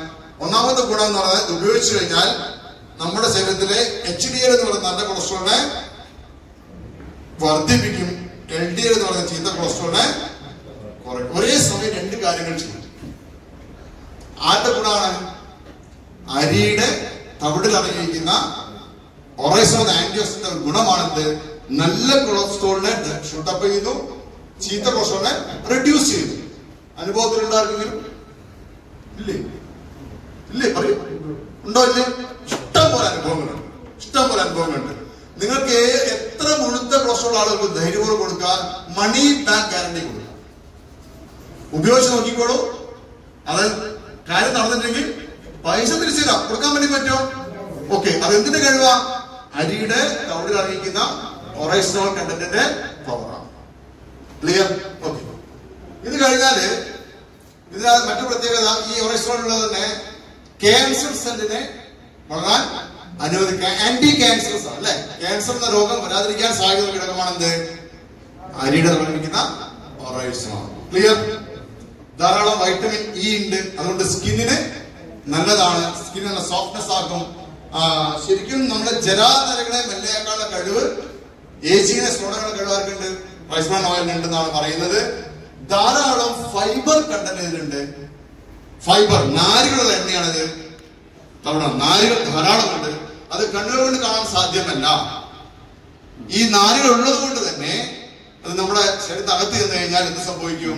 ഒന്നാമത്തെ ഗുണം എന്ന് പറയുന്നത് ഉപയോഗിച്ചു കഴിഞ്ഞാൽ നമ്മുടെ ശരീരത്തിലെ HDL എന്ന് പറയുന്ന നല്ല കൊളസ്ട്രോളിനെ വർദ്ധിപ്പിക്കും, LDL എന്ന് പറയുന്ന ചീത്ത കൊളസ്ട്രോളിനെ കുറയ്ക്കും. ഒരേ സമയം രണ്ട് കാര്യങ്ങൾ ചെയ്യും. ആരുടെ ഗുണമാണ്? അരിയുടെ തവിടിൽ അടങ്ങിയിരിക്കുന്ന ഒറൈസോൺ ആന്റിയോക്സിഡന്റ് ഒരു ഗുണമാണെന്ത്? നല്ല കൊളസ്ട്രോളിനെ ഷൂട്ടപ്പ് ചെയ്യുന്നു, ചീത്ത കൊളസ്ട്രോളിനെ റെഡ്യൂസ് ചെയ്യുന്നു. അനുഭവത്തിലുണ്ടാർക്കെങ്കിലും ഇല്ലേ? ഇല്ലേ? പറയൂ, ഉണ്ടോ? ഇല്ലേ? ഇഷ്ടംപോലെ അനുഭവങ്ങളുണ്ട്, ഇഷ്ടംപോലെ അനുഭവങ്ങളുണ്ട്. നിങ്ങൾക്ക് എത്ര മുഴുത്ത കൊളസ്ട്രോൾ ആളുകൾക്ക് ധൈര്യപൂർവ്വം കൊടുക്കാൻ മണി ബാക്ക് ഗ്യാരണ്ടി കൊടുക്കാം. ഉപയോഗിച്ച് നോക്കിക്കോളൂ. അത് കാര്യം നടന്നിട്ടുണ്ടെങ്കിൽ പൈസ തിരിച്ചു തരാം, കൊടുക്കാൻ വേണ്ടി പറ്റുമോ? ഓക്കെ. അത് എന്തിന്റെ കഴിവാ? അരിയുടെ തവിടിൽ അറിയിക്കുന്ന ഒറൈസോൾ കണ്ടന്റിന്റെ പവറാണ്. ക്ലിയർ? ഓക്കെ. ഇത് കഴിഞ്ഞാല് ഇതിനകത്ത് മറ്റു പ്രത്യേകത, ഈ ഒറൈസോളിലുള്ളത് തന്നെ ക്യാൻസർ സെല്ലിനെ വളരാൻ അനുവദിക്കുക. ആന്റി ക്യാൻസേഴ്സ് ആണ് അല്ലെ? ക്യാൻസർ എന്ന രോഗം വരാതിരിക്കാൻ സാധ്യത ഘടകമാണെന്ത്? അരിയുടെ നിർമ്മിക്കുന്ന ഒറൈസോൾ. ക്ലിയർ? ധാരാളം വൈറ്റമിൻ ഇ ഉണ്ട്, അതുകൊണ്ട് സ്കിന്നിന് നല്ലതാണ്, സ്കിന്നിന് സോഫ്റ്റ്നെസ് ആക്കും. ശരിക്കും നമ്മുടെ ജരാനരകളെ മെല്ലയാക്കാനുള്ള കഴിവ്, ഏജിങ്ങിനെ സ്ഫോടനങ്ങളുടെ കഴിവാർക്കുണ്ട്, റൈസ് ബ്രാൻ ഓയിലിനുണ്ടെന്നാണ് പറയുന്നത്. ധാരാളം ഫൈബർ കണ്ടന്റ് ഇതിലുണ്ട്. ഫൈബർ, നാരുകളുടെ എണ്ണയാണിത്. തവണ നാരുകൾ ധാരാളമുണ്ട്. അത് കണ്ണുകൾ കൊണ്ട് കാണാൻ സാധ്യമല്ല. ഈ നാരുകൾ ഉള്ളത് കൊണ്ട് തന്നെ അത് നമ്മുടെ ശരീരത്തിനകത്ത് ചെന്ന് കഴിഞ്ഞാൽ എന്ത് സംഭവിക്കും?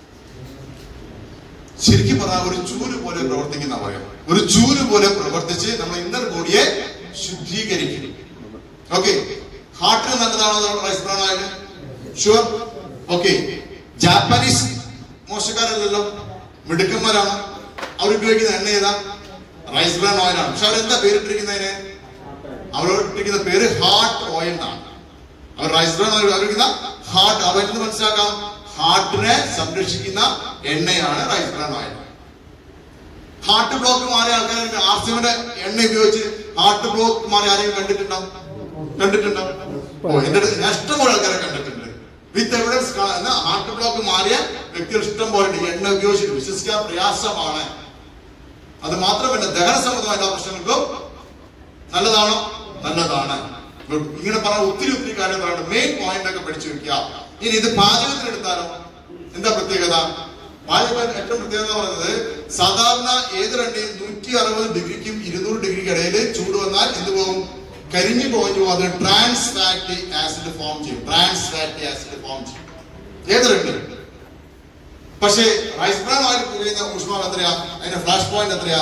ശരിക്കും പറഞ്ഞാൽ ഒരു ചൂല് പോലെ പ്രവർത്തിക്കുന്ന പറയാം. ഒരു ചൂല് പോലെ പ്രവർത്തിച്ച് നമ്മുടെ ഇന്നർ ബോഡിയെ ശുദ്ധീകരിക്കും. ഓക്കെ. ഹാർട്ടിന് നല്ലതാണോ rice bran oil? Sure. Okay. Japanese മോശക്കാരല്ലല്ലോ, മിടുക്കന്മാരാണ്. അവർ ഉപയോഗിക്കുന്ന എണ്ണ ഏതാ? റൈസ് ബ്രാൻ ഓയിലാണ്. പക്ഷെ അവരെന്താ പേരിട്ടിരിക്കുന്നതിന്? അവരിട്ടിരിക്കുന്ന പേര് ഹാർട്ട് ഓയിൽ എന്നാണ്. അവർ റൈസ് ബ്രാൻ ഓയിൽ ഉപയോഗിക്കുന്ന ഹാർട്ട്. അവരെന്ന് മനസ്സിലാക്കാം, ഹാർട്ടിനെ സംരക്ഷിക്കുന്ന എണ്ണയാണ് rice bran oil. Heart block മാറിയ ആൾക്കാരെ ആർസിയുടെ എണ്ണ ഉപയോഗിച്ച് ഹാർട്ട് ബ്ലോക്ക് മാറിയ ആരെയും കണ്ടിട്ടുണ്ടോ? കണ്ടിട്ടുണ്ടോ? എന്റെ ഞാൻ ഇഷ്ടംപോലെ ആൾക്കാരെ കണ്ടിട്ടുണ്ട്. വിത്ത് എവിഡൻസ് കാണുന്ന ഹാർട്ട് ബ്ലോക്ക് മാറിയ വ്യക്തികൾ ഇഷ്ടം പോലെ എണ്ണ ഉപയോഗിച്ച് വിശ്വസിക്കാൻ പ്രയാസമാണ്. അത് മാത്രമല്ല, ദഹന സംബന്ധമായ എല്ലാ പ്രശ്നങ്ങൾക്കും നല്ലതാണോ? നല്ലതാണ്. ഇങ്ങനെ പറഞ്ഞ ഒത്തിരി കാര്യം പറയുന്നത്. മെയിൻ പോയിന്റ് ഒക്കെ പഠിച്ചു വെക്കുക. ഇനി ഇത് പാചകത്തിനെടുത്താലോ എന്താ പ്രത്യേകത? പാചകം ഏറ്റവും പ്രത്യേകത പറയുന്നത്, സാധാരണ ഏതൊരെണ്ണയും 160 ഡിഗ്രിക്കും 200 ഡിഗ്രിക്ക് ഇടയിൽ ചൂട് വന്നാൽ എന്ത് പോകും? കരിഞ്ഞു പോയി. അത് ട്രാൻസ് ഫാറ്റി ആസിഡ് ഫോം ചെയ്യും. ട്രാൻസ് ഫാറ്റി ആസിഡ് ഫോം ചെയ്യും ഏതൊരെണ്ണയും. പക്ഷേ റൈസ് ബ്രാൻ ഓയിൽ പുകയുന്ന ഊഷ്മാവ് എത്രയാ? അതിന്റെ ഫ്ലാഷ് പോയിന്റ് എത്രയാ?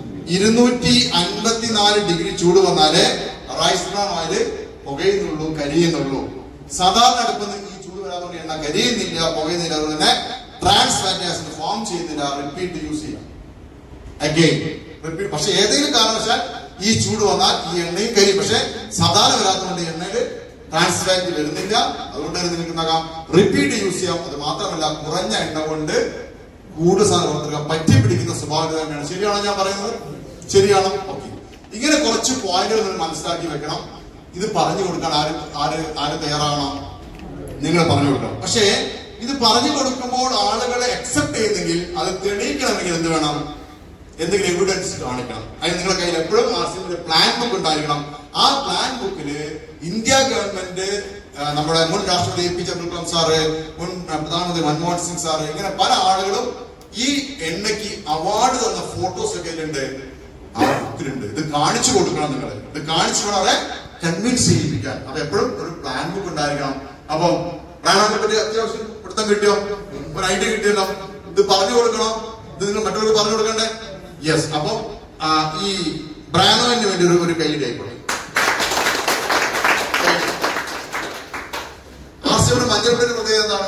254 ഡിഗ്രി ചൂട് വന്നാലേ റൈസ് ബ്രാൻ ഓയിൽ പുകയുന്നുള്ളൂ, കരിയുന്നുള്ളൂ. സാധാരണ അടുപ്പിൽ ഈ ചൂട് വരാതെ എണ്ണ കരിയുന്നില്ല, പുകയുന്നില്ല. അതുകൊണ്ട് തന്നെ ട്രാൻസ് ഫാറ്റി ആസിഡ് ഫോം ചെയ്യുന്നില്ല. റിപ്പീറ്റ് യൂസ് ചെയ്യാം. Again repeat. പക്ഷെ ഏതെങ്കിലും കാരണവശാൽ ഈ ചൂട് വന്നാൽ ഈ എണ്ണയും കരിയും. പക്ഷെ സാധാരണ വരാത്തതുകൊണ്ട് എണ്ണയിൽ ട്രാൻസ് ഫാറ്റ് വരുന്നില്ല. അതുകൊണ്ട് തന്നെ നിങ്ങൾക്ക് റിപ്പീറ്റ് യൂസ് ചെയ്യാം. അത് മാത്രമല്ല, കുറഞ്ഞ എണ്ണ കൊണ്ട് കൂടുതൽ സാധനം പറ്റി പിടിക്കുന്ന സ്വഭാവം തന്നെയാണ്. ശരിയാണോ ഞാൻ പറയുന്നത്? ശരിയാണോ? ഓക്കെ. ഇങ്ങനെ കുറച്ച് പോയിന്റുകൾ നിങ്ങൾ മനസ്സിലാക്കി വെക്കണം. ഇത് പറഞ്ഞു കൊടുക്കാൻ ആര് തയ്യാറാകണം? നിങ്ങൾ പറഞ്ഞു കൊടുക്കണം. പക്ഷേ ഇത് പറഞ്ഞു കൊടുക്കുമ്പോൾ ആളുകളെ അക്സെപ്റ്റ് ചെയ്യുന്നെങ്കിൽ, അത് തെളിയിക്കണമെങ്കിൽ എന്ത് വേണം? എന്തെങ്കിലും എവിഡൻസ് കാണിക്കണം. അതിന് നിങ്ങളുടെ കയ്യിൽ എപ്പോഴും ആർസിഎമ്മിന്റെ പ്ലാൻ ബുക്ക് ഉണ്ടായിരിക്കണം. ആ പ്ലാൻ ബുക്കില് ഇന്ത്യ ഗവൺമെന്റ്, നമ്മുടെ മുൻ രാഷ്ട്രപതി APJ അബ്ദുൽ കലാം സാറ്, മുൻ പ്രധാനമന്ത്രി മൻമോഹൻ സിംഗ് സാറ്, ഇങ്ങനെ പല ആളുകളും ഈ എണ്ണയ്ക്ക് അവാർഡ് തന്ന ഫോട്ടോസ് ഒക്കെ ഇതിലുണ്ട്, ആ ബുക്കിലുണ്ട്. ഇത് കാണിച്ചു കൊടുക്കണം. നിങ്ങൾ ഇത് കാണിച്ചു അവരെ കൺവിൻസ് ചെയ്യിപ്പിക്കാൻ. അപ്പൊ എപ്പോഴും ഒരു പ്ലാൻ ബുക്ക് ഉണ്ടായിരിക്കണം. അപ്പൊ പ്ലാനെ പറ്റി അത്യാവശ്യം പിടുത്തം കിട്ടിയോ? ഒരു ഐഡിയ കിട്ടിയല്ലോ? ഇത് പറഞ്ഞു കൊടുക്കണം. ഇത് നിങ്ങൾ മറ്റുള്ളവർക്ക് പറഞ്ഞു കൊടുക്കണ്ടേ? യെസ്. അപ്പൊ ഈ ബ്രാനോയിന് വേണ്ടി ഒരു കൈയ്യടി ആയിക്കോട്ടെ. ആർസിയുടെ മഞ്ഞൾപ്പൊടിയുടെ പ്രത്യേകത എന്താണ്?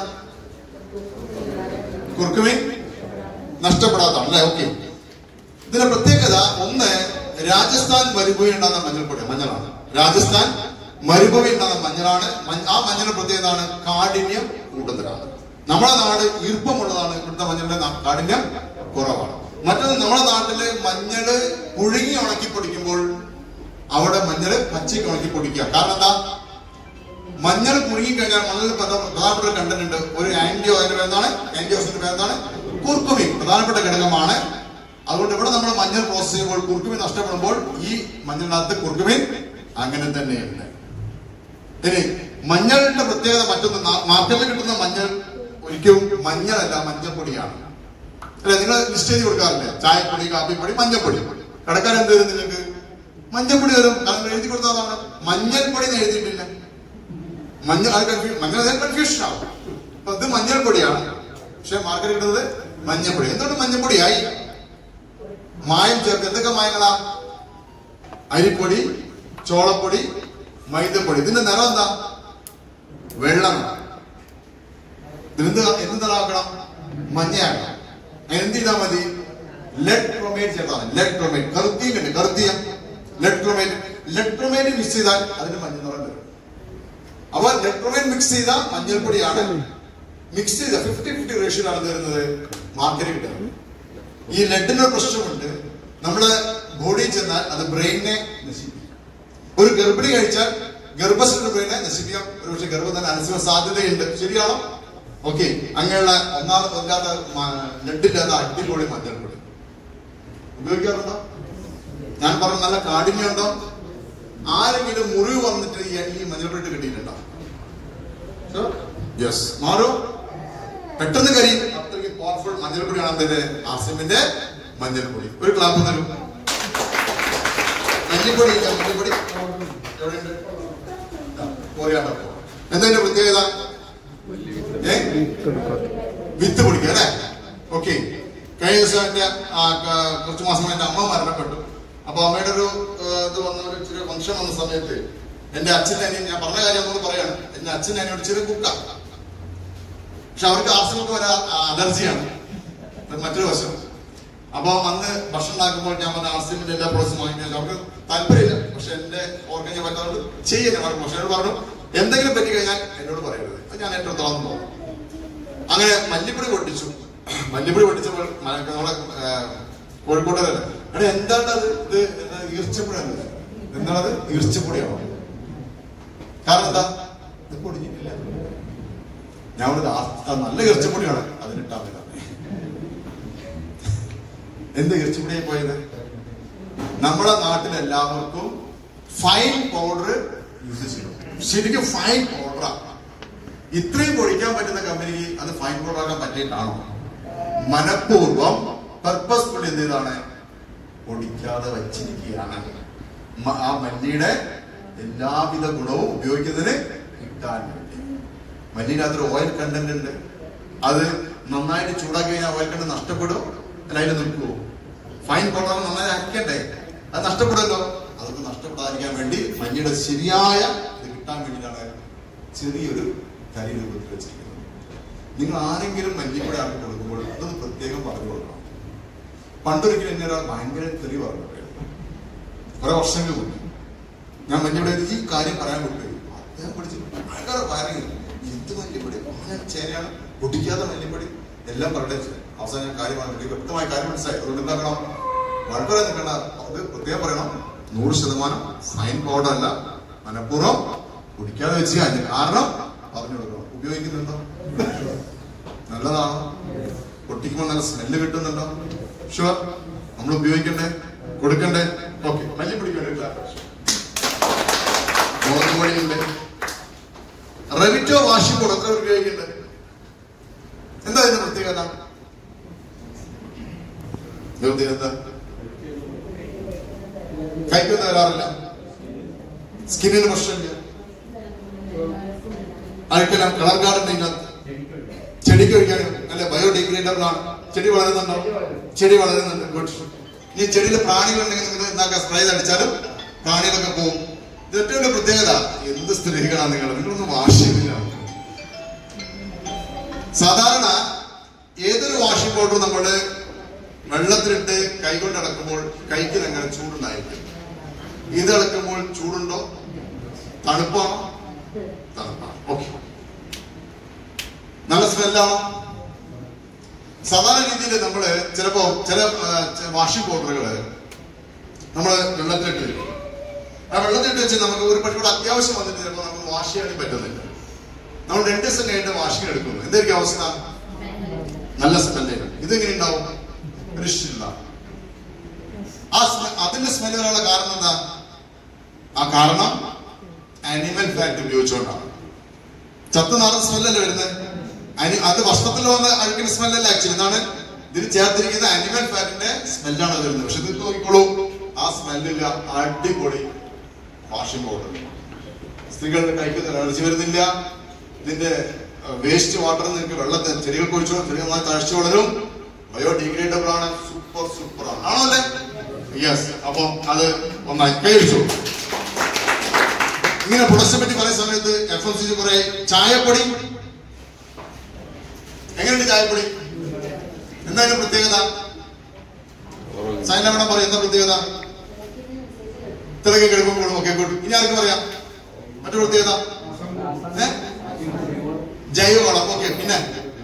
കുർക്കുമീൻ നഷ്ടപ്പെടാത്തതാണ് അല്ലെ? ഓക്കെ. ഇതിന്റെ പ്രത്യേകത ഒന്ന്, രാജസ്ഥാൻ മരുഭൂമി ഉണ്ടാകുന്ന മഞ്ഞളാണ്. രാജസ്ഥാൻ മരുഭൂമി ഉണ്ടാകുന്ന മഞ്ഞളാണ്. ആ മഞ്ഞളുടെ പ്രത്യേകത ആണ്, കാഠിന്യം കൂടുതലാണ്. നമ്മുടെ നാട് ഈർപ്പമുള്ളതാണ്, ഇവിടുത്തെ മഞ്ഞളുടെ കാഠിന്യം കുറവാണ്. മറ്റൊന്ന്, നമ്മുടെ നാട്ടില് മഞ്ഞള് പുഴുങ്ങി ഉണക്കി പൊടിക്കുമ്പോൾ അവിടെ മഞ്ഞള് പച്ചയ്ക്ക് ഉണക്കി പൊടിക്കുക. കാരണം എന്താ? മഞ്ഞൾ പുഴുങ്ങി കഴിഞ്ഞാൽ മഞ്ഞളിൽ പ്രധാനപ്പെട്ട കണ്ടന്റ് ഉണ്ട്. ഒരു ആന്റിയോസിന്റെ പേരെന്താണ്? കുർക്കുമിൻ പ്രധാനപ്പെട്ട ഘടകമാണ്. അതുകൊണ്ട് ഇവിടെ നമ്മൾ മഞ്ഞൾ പ്രോസസ് ചെയ്യുമ്പോൾ കുർക്കുമീൻ നഷ്ടപ്പെടുമ്പോൾ ഈ മഞ്ഞളിനകത്ത് കുർക്കുമീൻ അങ്ങനെ തന്നെയുണ്ട്. ഇനി മഞ്ഞളിന്റെ പ്രത്യേകത മറ്റൊന്ന്, മാർക്കറ്റിൽ കിട്ടുന്ന മഞ്ഞൾ ഒരിക്കലും മഞ്ഞളല്ല, മഞ്ഞൾപ്പൊടിയാണ്. അല്ലെ, നിങ്ങൾ ലിസ്റ്റ് ചെയ്ത് കൊടുക്കാറില്ലേ? ചായപ്പൊടി, കാപ്പിപ്പൊടി, മഞ്ഞൾപ്പൊടി. കടക്കാരൻ എന്ത് തരും നിങ്ങൾക്ക്? മഞ്ഞൾപ്പൊടി തരും. കാരണം എഴുതി കൊടുത്തതാണ്. മഞ്ഞൾപ്പൊടി എന്ന് എഴുതിയിട്ടില്ല. മഞ്ഞൾ കൺഫ്യൂഷൻ ആവും. അപ്പൊ ഇത് മഞ്ഞൾപ്പൊടിയാണ്, പക്ഷെ മാർക്കറ്റിൽ കിട്ടുന്നത് മഞ്ഞൾപ്പൊടി. എന്തുകൊണ്ട് മഞ്ഞൾപ്പൊടിയായി? മായം ചേർത്ത്. എന്തൊക്കെ മായങ്ങളാ? അരിപ്പൊടി, ചോളപ്പൊടി, മൈദപ്പൊടി. ഇതിന്റെ നിറം എന്താ? വെള്ളം. എന്ത് നിറമാക്കണം? മഞ്ഞയാക്കണം. എന്ത് ചെയ്താൽ മതി? ലെഡ് ക്രോമേറ്റ് ചേർത്താണ്. Lead chromate. കറുത്തിയും ഉണ്ട്, കറുത്തിയ lead chromate. Lead chromate mix ചെയ്താൽ അതിന് മഞ്ഞ നിറം വരും. അപ്പൊ ലെഡ് ക്രോമേറ്റ് മിക്സ് ചെയ്ത മഞ്ഞൾപ്പൊടിയാണ്. മിക്സ് ചെയ്ത 50-50 റേഷ്യോയിലാണ് തരുന്നത് മാർക്കറ്റിൽ കിട്ടുന്നത്. ഈ ലെഡിന്റെ പ്രശ്നമുണ്ട്. നമ്മുടെ ബോഡിയിൽ ചെന്നാൽ അത് ബ്രെയിനെ നശിപ്പിക്കും. ഒരു ഗർഭിണി കഴിച്ചാൽ ഗർഭസ്ഥ ബ്രെയിനെ നശിപ്പിക്കാം. ഒരു പക്ഷെ ഗർഭം തന്നെ അനസിക്കാൻ സാധ്യതയുണ്ട്. ശരിയാണോ? ഓക്കെ. അങ്ങനെയുള്ള ഒന്നാമത് ലെഡില്ലാത്ത അടിപൊളി മഞ്ഞൾപ്പൊടി ഉപയോഗിക്കാറുണ്ടോ? ഞാൻ പറഞ്ഞ നല്ല കാഠിന്യമുണ്ടോ? ആരെങ്കിലും മുറിവ് വന്നിട്ട് ഈ മഞ്ഞൾപ്പൊടി കിട്ടിയിട്ടുണ്ടോ? യെസ്, മാറും, പെട്ടെന്ന് കരിയും. അത്രയ്ക്ക് പവർഫുൾ മഞ്ഞൾപ്പൊടിയാണ് ആസിമിന്റെ മഞ്ഞൾപ്പൊടി. ഒരു ക്ലാപ്പ് നൽകും. മഞ്ഞൾപ്പൊടി ഇല്ല, മഞ്ഞൾപ്പൊടി എവിടെയുണ്ട്? പോരാട്ടപ്പോ. എന്താ പ്രത്യേകത? വിത്ത് പൊടിക്കുക അല്ലെ? ഓക്കെ. കഴിഞ്ഞ ദിവസം എന്റെ കുറച്ചു മാസം എന്റെ അമ്മ മരണപ്പെട്ടു. അപ്പൊ അമ്മയുടെ ഒരു ഇത് വന്ന ഒരു ചെറിയ ഫംഗ്ഷൻ വന്ന സമയത്ത് എന്റെ അച്ഛൻ്റെ അനിയൻ, ഞാൻ പറഞ്ഞ കാര്യം ഒന്നും പറയാണ്, എന്റെ അച്ഛൻ്റെ അനിയോട് ചെറിയ കുക്കാണ്. പക്ഷെ അവർക്ക് ആർസിനൊക്കെ ഒരു അലർജിയാണ്. മറ്റൊരു വശം. അപ്പൊ അന്ന് ഭക്ഷണം ഉണ്ടാക്കുമ്പോൾ ഞാൻ പറഞ്ഞ ആർസിമിന്റെ എല്ലാ പ്രോസസ്സും വാങ്ങിക്കാൻ അവർക്ക് താല്പര്യമില്ല. പക്ഷെ എന്റെ ഓർഗൻ ഞാൻ പറ്റാറുണ്ട് ചെയ്യുന്നത് പറഞ്ഞു. പക്ഷെ എന്നോട് പറഞ്ഞു എന്തെങ്കിലും പറ്റി കഴിഞ്ഞാൽ എന്നോട് പറയരുത്. അത് ഞാൻ ഏറ്റവും തുറന്നു പോകും. അങ്ങനെ മല്ലിപ്പൊടി പൊട്ടിച്ചു. മല്ലിപ്പൊടി പൊട്ടിച്ചപ്പോൾ നമ്മളെ കോഴിക്കോട്ടല്ലേ, അവിടെ എന്താണത്? ഇത് ഈർച്ചപ്പൊടിയാണ്. എന്താണത്? ഈർച്ചപ്പൊടിയാണോ? കാരണം എന്താ? ഇത് പൊടിഞ്ഞിട്ടില്ല. ഞാൻ നല്ല ഈർച്ചപ്പൊടിയാണ്, അതിനിട്ടാ മതി. എന്ത് ഈർച്ചപ്പൊടിയായി പോയത്? നമ്മുടെ നാട്ടിൽ എല്ലാവർക്കും ഫൈൻ പൗഡർ യൂസ് ചെയ്യും. ശരിക്കും ഫൈൻ പൗഡറാണ്. ഇത്രയും പൊടിക്കാൻ പറ്റുന്ന കമ്പനിക്ക് അത് ഫൈൻ പൗഡർ ആക്കാൻ പറ്റിയിട്ടാണോ? മനഃപൂർവ്വം പർപ്പസ്ഫുള്ളി എന്ത് ചെയ്താണ്? പൊടിക്കാതെ വച്ചിരിക്കുകയാണ്. ആ മല്ലിയുടെ എല്ലാവിധ ഗുണവും ഉപയോഗിക്കുന്നതിന് കിട്ടാൻ വേണ്ടി. മല്ലിയുടെ അതൊരു ഓയിൽ കണ്ടന്റ് ഉണ്ട്. അത് നന്നായിട്ട് ചൂടാക്കി കഴിഞ്ഞാൽ ഓയിൽ കണ്ടന്റ് നഷ്ടപ്പെടും. അല്ല, അതിൽ നിൽക്കുമോ? ഫൈൻ പൗഡർ നന്നായി അരക്കണ്ടേ? അത് നഷ്ടപ്പെടുമല്ലോ. അതൊക്കെ നഷ്ടപ്പെടാതിരിക്കാൻ വേണ്ടി മല്ലിയുടെ ശരിയായ ഇത് കിട്ടാൻ വേണ്ടിയിട്ടാണ് ചെറിയൊരു കരി രൂപത്തിൽ വെച്ചിരിക്കുന്നത്. നിങ്ങൾ ആരെങ്കിലും മല്ലിപ്പൊടി ആക്കി കൊടുക്കുമ്പോൾ അതൊന്ന് പ്രത്യേകം പറഞ്ഞു കൊടുക്കണം. പണ്ടൊരിക്കലും എന്നെ ഒരാൾ ഭയങ്കര തെറി പറഞ്ഞു കുറെ വർഷങ്ങൾ മുന്നേ. ഞാൻ മല്ലിപ്പൊടി ഈ കാര്യം പറയാൻ വിട്ടുപോയി. അദ്ദേഹം പഠിച്ചു ഭയങ്കര വയറിങ്. എന്ത് മല്ലിപ്പൊടി? ചേനയാണ്, പൊടിക്കാത്ത മല്ലിപ്പൊടി എല്ലാം പറഞ്ഞ. അവസാനം ഞാൻ കാര്യം പറഞ്ഞു, വ്യക്തമായ കാര്യം മനസ്സിലായി. അതുകൊണ്ട് എന്താക്കണം? വളരെ നിൽക്കണ്ട. അത് പ്രത്യേകം പറയണം, 100% ഫൈൻ പൗഡർ അല്ല, മനഃപൂർവ്വം കുടിക്കാതെ വെച്ച് കഴിഞ്ഞാൽ. കാരണം പറഞ്ഞു കൊടുക്കണം. ഉപയോഗിക്കുന്നുണ്ടോ? നല്ലതാണോ? പൊട്ടിക്കുമ്പോൾ നല്ല സ്മെല്ല് കിട്ടുന്നുണ്ടോ? ഷുവർ. നമ്മൾ ഉപയോഗിക്കണ്ടേ? കൊടുക്കണ്ടേ? ഓക്കെ. മല്ലിപ്പൊടി വേണ്ടിയില്ല. മുളക് പൊടിയുണ്ട്. റെവിറ്റോ വാഷിംഗ് പൗഡർ എത്ര ഉപയോഗിക്കണ്ടേ? എന്താ ഇതിന്റെ പ്രത്യേകത? എന്താ? കൈക്കൊന്നും വരാറില്ല, സ്കിന്നിന് പ്രശ്നമില്ല, അഴുക്കെല്ലാം കളർ ഗാർഡൻ ചെടിക്ക് ഒഴിക്കാനും അല്ലെ ബയോഡിഗ്രേഡബിൾ ആണ്. ചെടി വളരുന്നുണ്ടോ? ചെടി വളരുന്നുണ്ട്. ഗുഡ്. ഈ ചെടിയിൽ പ്രാണികളുണ്ടെങ്കിൽ നിങ്ങൾ എന്താക്കുക? സ്പ്രേ അടിച്ചാലും പ്രാണികളൊക്കെ പോകും. ഇത് ഏറ്റവും വലിയ പ്രത്യേകത. എന്ത് സ്ത്രീകളാണ് നിങ്ങളൊന്നും വാഷ് ചെയ്യുന്നില്ല. സാധാരണ ഏതൊരു വാഷിംഗ് പൗഡർ നമ്മള് വെള്ളത്തിലിട്ട് കൈകൊണ്ട് ഇളക്കുമ്പോൾ കൈക്ക് അങ്ങനെ ചൂടുണ്ടായിരിക്കും. ഇത് ഇളക്കുമ്പോൾ ചൂടുണ്ടോ? തണുപ്പാണോ? തണുപ്പാണ്. ഓക്കെ. നല്ല സ്മെല്ലാണോ? സാധാരണ രീതിയിൽ നമ്മള് ചിലപ്പോ ചില വാഷിംഗ് പൗഡറുകള് നമ്മള് വെള്ളത്തിലിട്ട് വെക്കും. ആ വെള്ളത്തിലിട്ട് വെച്ച് നമുക്ക് ഒരു പക്ഷേ അത്യാവശ്യം വന്നിട്ട് ചിലപ്പോൾ നമുക്ക് വാഷ് ചെയ്യാൻ പറ്റുന്നില്ല. നമ്മൾ 2 ദിവസം കഴിഞ്ഞിട്ട് വാഷിംഗ് എടുക്കുന്നു. എന്തായിരിക്കും അവസ്ഥ? നല്ല സ്മെല്ല്. ഇതെങ്ങനെ ഉണ്ടാവും? ഒരു ഇഷ്ടമില്ല. അതിന്റെ സ്മെല് വരാനുള്ള കാരണം എന്താ? ആ കാരണം ആനിമൽ ഫാറ്റ് ഉപയോഗിച്ചുകൊണ്ടാണ്. ചത്ത് നാളെ സ്മെല്ലല്ലേ വരുന്നത്. അത് ഭക്ഷണത്തിൽ വന്ന അഴുക്കിന്റെ സ്മെല്ലല്ല ആക്ച്വലി. എന്താണ് ഇതിൽ ചേർത്തിരിക്കുന്ന ആനിമൽ ഫാറ്റിന്റെ സ്മെല്ലാണ് വരുന്നത്. പക്ഷെ ഇത് നോക്കിക്കോളൂ, ആ സ്മെല്ലില്ല. അടിപൊളി വാഷിംഗ് പൗഡർ. സ്ത്രീകളുടെ കൈക്ക് അലർജി വരുന്നില്ല. ഇതിന്റെ വേസ്റ്റ് വാട്ടർ നിങ്ങൾക്ക് വെള്ളത്തിൽ ചെടികൾക്ക് ഒഴിച്ചോളും. ചെടികൾ നന്നായി തഴച്ചു വളരും. ബയോഡിഗ്രേഡബിൾ ആണ്. സൂപ്പർ ആണ്. ആണോ അല്ലേ? യെസ്. അപ്പം അത് ഒന്നായി കഴിച്ചു. ഇങ്ങനെ പ്രൊഡക്ട്സിനെ പറ്റി പറയുന്ന സമയത്ത് FMCG കുറെ ചായപ്പൊടി. എങ്ങനെയുണ്ട് ചായപ്പൊടി? എന്തായാലും പ്രത്യേകത സൈനവിടെ പറയും. എന്താ പ്രത്യേകത? തിളക്കി കിടക്കുമ്പോഴും ഒക്കെ കൂട്ടി. ഇനി ആർക്ക് പറയാം മറ്റു പ്രത്യേകത? ജൈവവളം. ഓക്കെ. പിന്നെ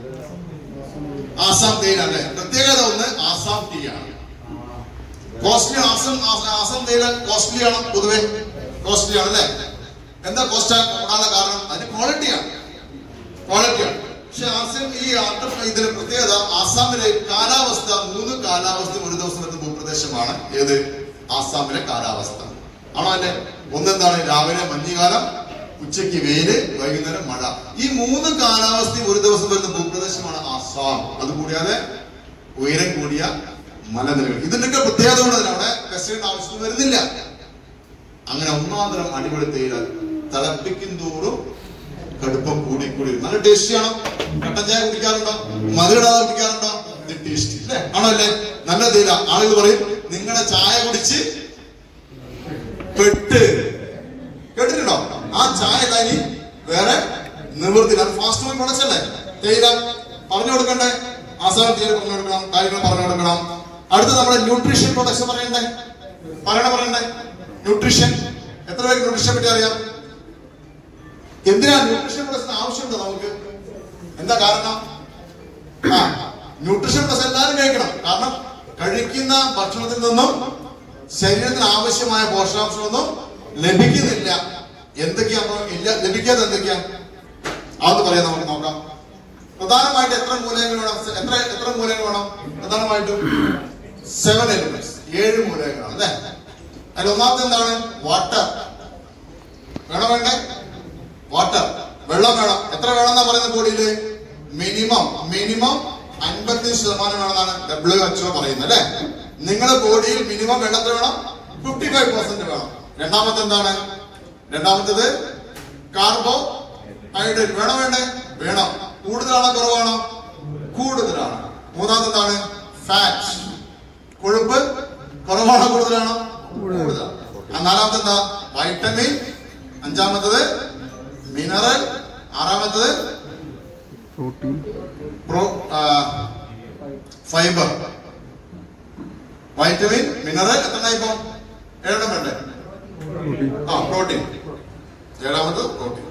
ആസാം തേയില അല്ലേ? പ്രത്യേകത ഒന്ന് ആസാം ടീ ആണ്. കോസ്റ്റ്ലി. ആസാം തേയില കോസ്റ്റ്ലി ആണ്. പൊതുവെ കോസ്റ്റ്ലി ആണ് അല്ലേ? എന്താ കോസ്റ്റ് കൂടാനുള്ള കാരണം? അതിന് ക്വാളിറ്റിയാണ്. പക്ഷെ ഇതിന് പ്രത്യേകത ആസാമിലെ കാലാവസ്ഥ 3 കാലാവസ്ഥയും ഒരു ദിവസം വരുന്ന ഭൂപ്രദേശമാണ്. ഏത്? ആസാമിലെ കാലാവസ്ഥ ആണോ അല്ലേ? ഒന്നെന്താണ്? രാവിലെ മഞ്ഞുകാലം, ഉച്ചയ്ക്ക് വെയില്, വൈകുന്നേരം മഴ. ഈ 3 കാലാവസ്ഥയും ഒരു ദിവസം വരുന്ന ഭൂപ്രദേശമാണ് ആസാം. അതുകൂടാതെ ഉയരം കൂടിയ മലനിരകൾ. ഇതിന്റെയൊക്കെ പ്രത്യേകത കൊണ്ട് അവിടെ പെസ്റ്റിസൈഡ് ആവശ്യം വരുന്നില്ല. അങ്ങനെ ഒന്നാന്തരം അടിപൊളി തേയില തിളപ്പിക്കും തോറും കടുപ്പം കൂടി നല്ല ടേസ്റ്റിയാണ്. കട്ടൻ ചായ കുടിക്കാറുണ്ടോ? മധുരിടാതെ കുടിക്കാറുണ്ടോ? ഇത് ടേസ്റ്റി അല്ലേ? ആണോ അല്ലേ? നല്ല തേയില. ആളുകൾ പറയും നിങ്ങളുടെ ചായ കുടിച്ച് പെട്ട് കേട്ടിട്ടുണ്ടോ? ആ ചായ തനി വേറെ നിവൃത്തില്ല. അത് ഫാസ്റ്റ് ഫുഡ് പ്രൊഡക്ട്സ് അല്ലേ? തേയില പറഞ്ഞു കൊടുക്കണ്ടേ? ആസാം തേയില പറഞ്ഞു കൊടുക്കണം. കാര്യങ്ങൾ പറഞ്ഞു കൊടുക്കണം. അടുത്ത നമ്മുടെ ന്യൂട്രീഷൻ പ്രൊഡക്ട്സ് പറയണ്ടേ? ന്യൂട്രീഷൻ. എത്ര പേർക്ക് ന്യൂട്രീഷനെ പറ്റി അറിയാം? എന്തിനാ ന്യൂട്രീഷൻ പ്രൊഡക്ട്സിന് ആവശ്യമുണ്ടോ നമുക്ക്? എന്താ കാരണം? ന്യൂട്രീഷൻ പ്രൊഡക്ട്സ് എല്ലാവരും കഴിക്കണം. കാരണം കഴിക്കുന്ന ഭക്ഷണത്തിൽ നിന്നും ശരീരത്തിന് ആവശ്യമായ പോഷകാംശമൊന്നും ലഭിക്കുന്നില്ല. എന്തൊക്കെയാ ലഭിക്കാതെ? എന്തൊക്കെയാ അതൊന്ന് പറയാം. നമുക്ക് നോക്കാം. പ്രധാനമായിട്ട് എത്ര മൂലകങ്ങൾ വേണം? പ്രധാനമായിട്ടും 7 എലിമെന്റ്സ്, 7 മൂലകങ്ങളാണ് അല്ലെ? അതിൽ ഒന്നാമത്തെ എന്താണ്? വാട്ടർ. വേണ്ടേ? വാട്ടർ, വെള്ളം വേണം. എത്ര വേണം എന്നാ പറയുന്നത് ബോഡിയില്? മിനിമം 55% വേണമെന്നാണ് WHO പറയുന്നത് അല്ലെ? നിങ്ങളുടെ ബോഡിയിൽ മിനിമം വെള്ളത്തിൽ വേണം 55% വേണം. രണ്ടാമത്തെ എന്താണ്? രണ്ടാമത്തേത് കാർബോഹൈഡ്രേറ്റ്. വേണം. കൂടുതലാണോ കുറവാണോ? കൂടുതലാണ്. മൂന്നാമത്തെ എന്താണ്? ഫാറ്റ്. കൊഴുപ്പ് കുറവാണോ കൂടുതലാണോ? കൂടുതലാണ്. നാലാമത്തെ എന്താ? വൈറ്റമിൻ. അഞ്ചാമത്തത് മിനറൽ. ആറാമത്തത് ഫൈബർ. Vitamin, mineral. എത്ര ഇപ്പൊ? 7 വേണ്ടേ? പ്രോട്ടീൻ. 7ാമത്തത് പ്രോട്ടീൻ.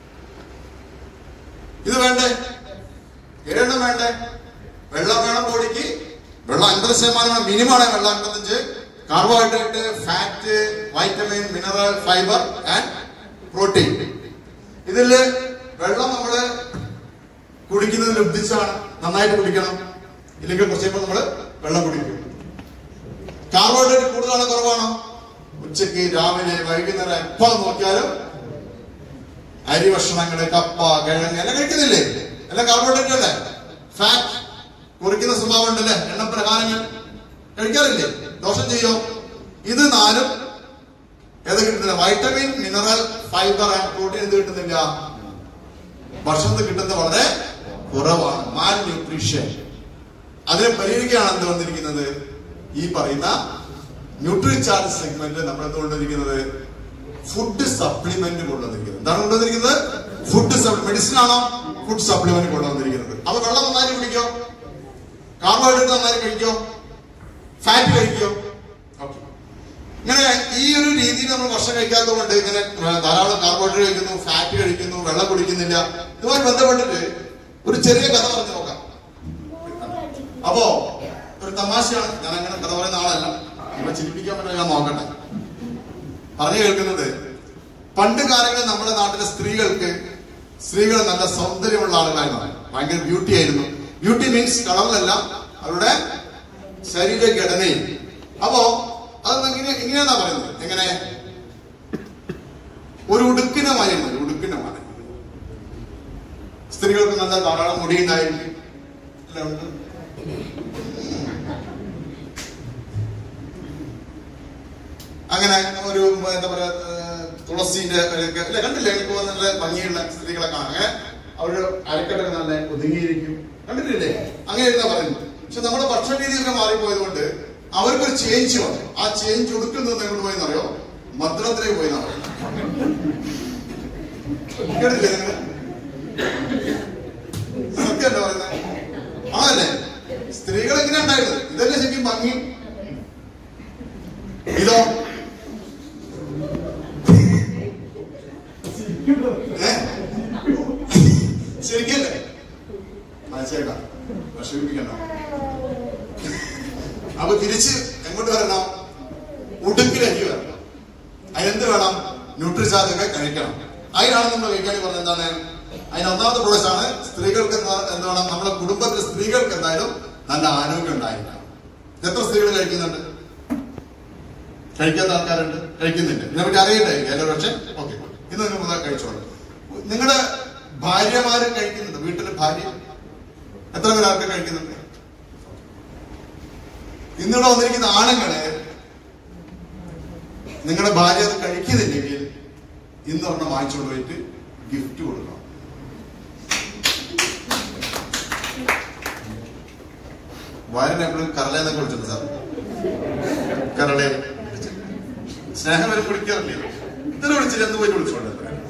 ഇത് വേണ്ടേ? 7 വേണ്ടേ? വെള്ളം വേണം ബോഡിക്ക്. വെള്ളം 50% മിനിമം ആണ്. വെള്ളം 55. Carbohydrate, fat, vitamin, mineral, fibre and protein. ഇതില് വെള്ളം നമ്മള് കുടിക്കുന്നത് ലബ്ധിച്ചാണ്. നന്നായിട്ട് കുടിക്കണം. ഇല്ലെങ്കിൽ കുറച്ച് കഴിയുമ്പോൾ നമ്മള് വെള്ളം കുടിക്കും. കാർബോഹൈഡ്രേറ്റ് കൂടുതലാണോ കുറവാണോ? ഉച്ചക്ക്, രാവിലെ, വൈകുന്നേരം എപ്പോ നോക്കിയാലും അരി ഭക്ഷണങ്ങള്, കപ്പ, കിഴങ്ങ് എല്ലാം കഴിക്കുന്നില്ലേ? എല്ലാം കാർബോഹൈഡ്രേറ്റ് അല്ലേ? ഫാറ്റ് കുറിക്കുന്ന സ്വഭാവം ഉണ്ടല്ലേ? എണ്ണപ്രകാരങ്ങൾ കഴിക്കാറില്ലേ? ദോഷം ചെയ്യോ? ഇത് 4 ഏത് കിട്ടുന്നില്ല? Vitamin, mineral, fibre and protein. എന്ത് കിട്ടുന്നില്ല? ഭക്ഷണത്തിൽ കിട്ടുന്നത് വളരെ കുറവാണ്. Malnutrition. അതിനെ പരിഹരിക്കുകയാണ് എന്ത് വന്നിരിക്കുന്നത്? ഈ പറയുന്ന ന്യൂട്രിചാർജ് സെഗ്മെന്റ് നമ്മൾ എന്തുകൊണ്ടിരിക്കുന്നത്? ഫുഡ് സപ്ലിമെന്റ് കൊണ്ടുവന്നിരിക്കുന്നത്. എന്താണ് കൊണ്ടുവന്നിരിക്കുന്നത്? Food supplement. മെഡിസിൻ ആണോ? ഫുഡ് സപ്ലിമെന്റ് കൊണ്ടുവന്നിരിക്കുന്നത്. അപ്പൊ വെള്ളം നന്നായി കുടിക്കോ? കാർബോഹൈഡ്രേറ്റ് നന്നായി കഴിക്കോ? ഫാറ്റ് കഴിക്കോ? ഓക്കെ. ഇങ്ങനെ ഈ ഒരു രീതിയിൽ നമ്മൾ ഭക്ഷണം കഴിക്കാത്തതുകൊണ്ട് ഇങ്ങനെ ധാരാളം കാർബോഹൈഡ്രേറ്റ് കഴിക്കുന്നു, ഫാറ്റ് കഴിക്കുന്നു, വെള്ളം കുടിക്കുന്നില്ല. ഇതുമായി ബന്ധപ്പെട്ടിട്ട് ഒരു ചെറിയ കഥ പറഞ്ഞു നോക്കാം. അപ്പോ ഒരു തമാശയാണ്. ഞാൻ അങ്ങനെ കഥ പറയുന്ന ആളല്ല. നമ്മളെ ചിരിപ്പിക്കാൻ പറ്റുന്ന ഞാൻ നോക്കട്ടെ. പറഞ്ഞു കേൾക്കുന്നത്, പണ്ട് കാലങ്ങളിൽ നമ്മുടെ നാട്ടിലെ സ്ത്രീകൾ നല്ല സൗന്ദര്യമുള്ള ആളുകളായിരുന്നു. ഭയങ്കര ബ്യൂട്ടി ആയിരുന്നു. ബ്യൂട്ടി മീൻസ് കളറിലല്ല, അവരുടെ ശരീരഘടനയിൽ. അപ്പോ അത് ഇങ്ങനെയാണാ പറയുന്നത്. എങ്ങനെ? ഒരു ഉടുക്കിന്റെ മാലയുണ്ട്, ഒരു ഉടുക്കിന്റെ മാല. സ്ത്രീകൾക്ക് നല്ല ധാരാളം മുടി ഉണ്ടായിരിക്കും. അങ്ങനെ ഒരു എന്താ പറയാ, തുളസിന്റെ അല്ലെ, കണ്ടില്ലേ? എനിക്ക് നല്ല ഭംഗിയുള്ള സ്ത്രീകളെ കാണാം. അങ്ങനെ അവരുടെ അരക്കെട്ടൊക്കെ നല്ല ഒതുങ്ങിയിരിക്കും, കണ്ടിട്ടില്ലേ? അങ്ങനെ ഇരുന്നാ പറയുന്നത്. പക്ഷെ നമ്മുടെ ഭക്ഷണ രീതിയൊക്കെ മാറിപ്പോയത് കൊണ്ട് അവർക്കൊരു ചേഞ്ച് വന്നു. ആ ചേഞ്ച് ഉടുക്കുന്നത് എങ്ങോട്ട് പോയെന്ന് അറിയോ? മദ്രത്തിലേക്ക് പോയെന്നാ പറയുന്നത്. കേട്ടില്ലേ നിങ്ങൾ? സത്യമല്ല പറയുന്നത്? ആണല്ലേ? സ്ത്രീകൾ എങ്ങനെ ഉണ്ടായിരുന്നത്? ഇതല്ലേ ശരിക്കും ഭംഗി? ഇതോ ശരിക്കല്ലേ? മനസ്സിലാക്കാം, വിഷമിപ്പിക്കണ്ട. അപ്പൊ തിരിച്ച് എങ്ങോട്ട് വരണം? ഉടുക്കിലേക്ക് വരണം. അതിനെന്ത് വേണം? ന്യൂട്രിചാർജ് ഒക്കെ കഴിക്കണം. അതിനാണ് നമ്മൾ വൈജ്ഞാനിക പറഞ്ഞത് എന്താണ്? അതിന് ഒന്നാമത്തെ പ്രോസസ് ആണ് സ്ത്രീകൾക്ക് എന്ത് വേണം? നമ്മുടെ കുടുംബത്തിലെ സ്ത്രീകൾക്ക് എന്തായാലും നല്ല ആരോഗ്യം ഉണ്ടായിരിക്കണം. എത്ര സ്ത്രീകൾ കഴിക്കുന്നുണ്ട്? കഴിക്കാത്ത ആൾക്കാരുണ്ട്, കഴിക്കുന്നില്ല. ഇതിനെപ്പറ്റി അറിയണ്ടായിരിക്കും എല്ലാവരും. പക്ഷെ ഓക്കെ, ഇന്ന് നിങ്ങൾ മുതൽ കഴിച്ചോളൂ. നിങ്ങളുടെ ഭാര്യമാര് കഴിക്കുന്നുണ്ട്? വീട്ടിലെ ഭാര്യ എത്ര പേര് ആൾക്കാർ കഴിക്കുന്നുണ്ട്? ഇന്നിവിടെ വന്നിരിക്കുന്ന ആണുങ്ങളെ, നിങ്ങളുടെ ഭാര്യ അത് കഴിക്കുന്നില്ലെങ്കിൽ ഇന്ന് ഒരെണ്ണം വാങ്ങിച്ചുകൊണ്ട് പോയിട്ട് ഗിഫ്റ്റ് കൊടുക്കണം. ഭാര്യനെ എപ്പോഴും കരളേന്നൊക്കെ വിളിച്ചിട്ടുണ്ട് സാർ. കരളെ സ്നേഹം വരെ കുടിക്കാറില്ലേ? ഇത്ര വിളിച്ചില്ല, എന്ത് പോയിട്ട് വിളിച്ചോണ്ട്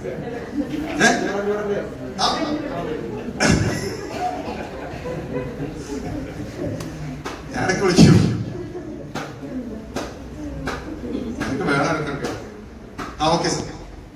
ഞാനൊക്കെ വിളിക്കും. എനിക്ക് വേണം ഇടയ്ക്കൊക്കെ. Okay sir.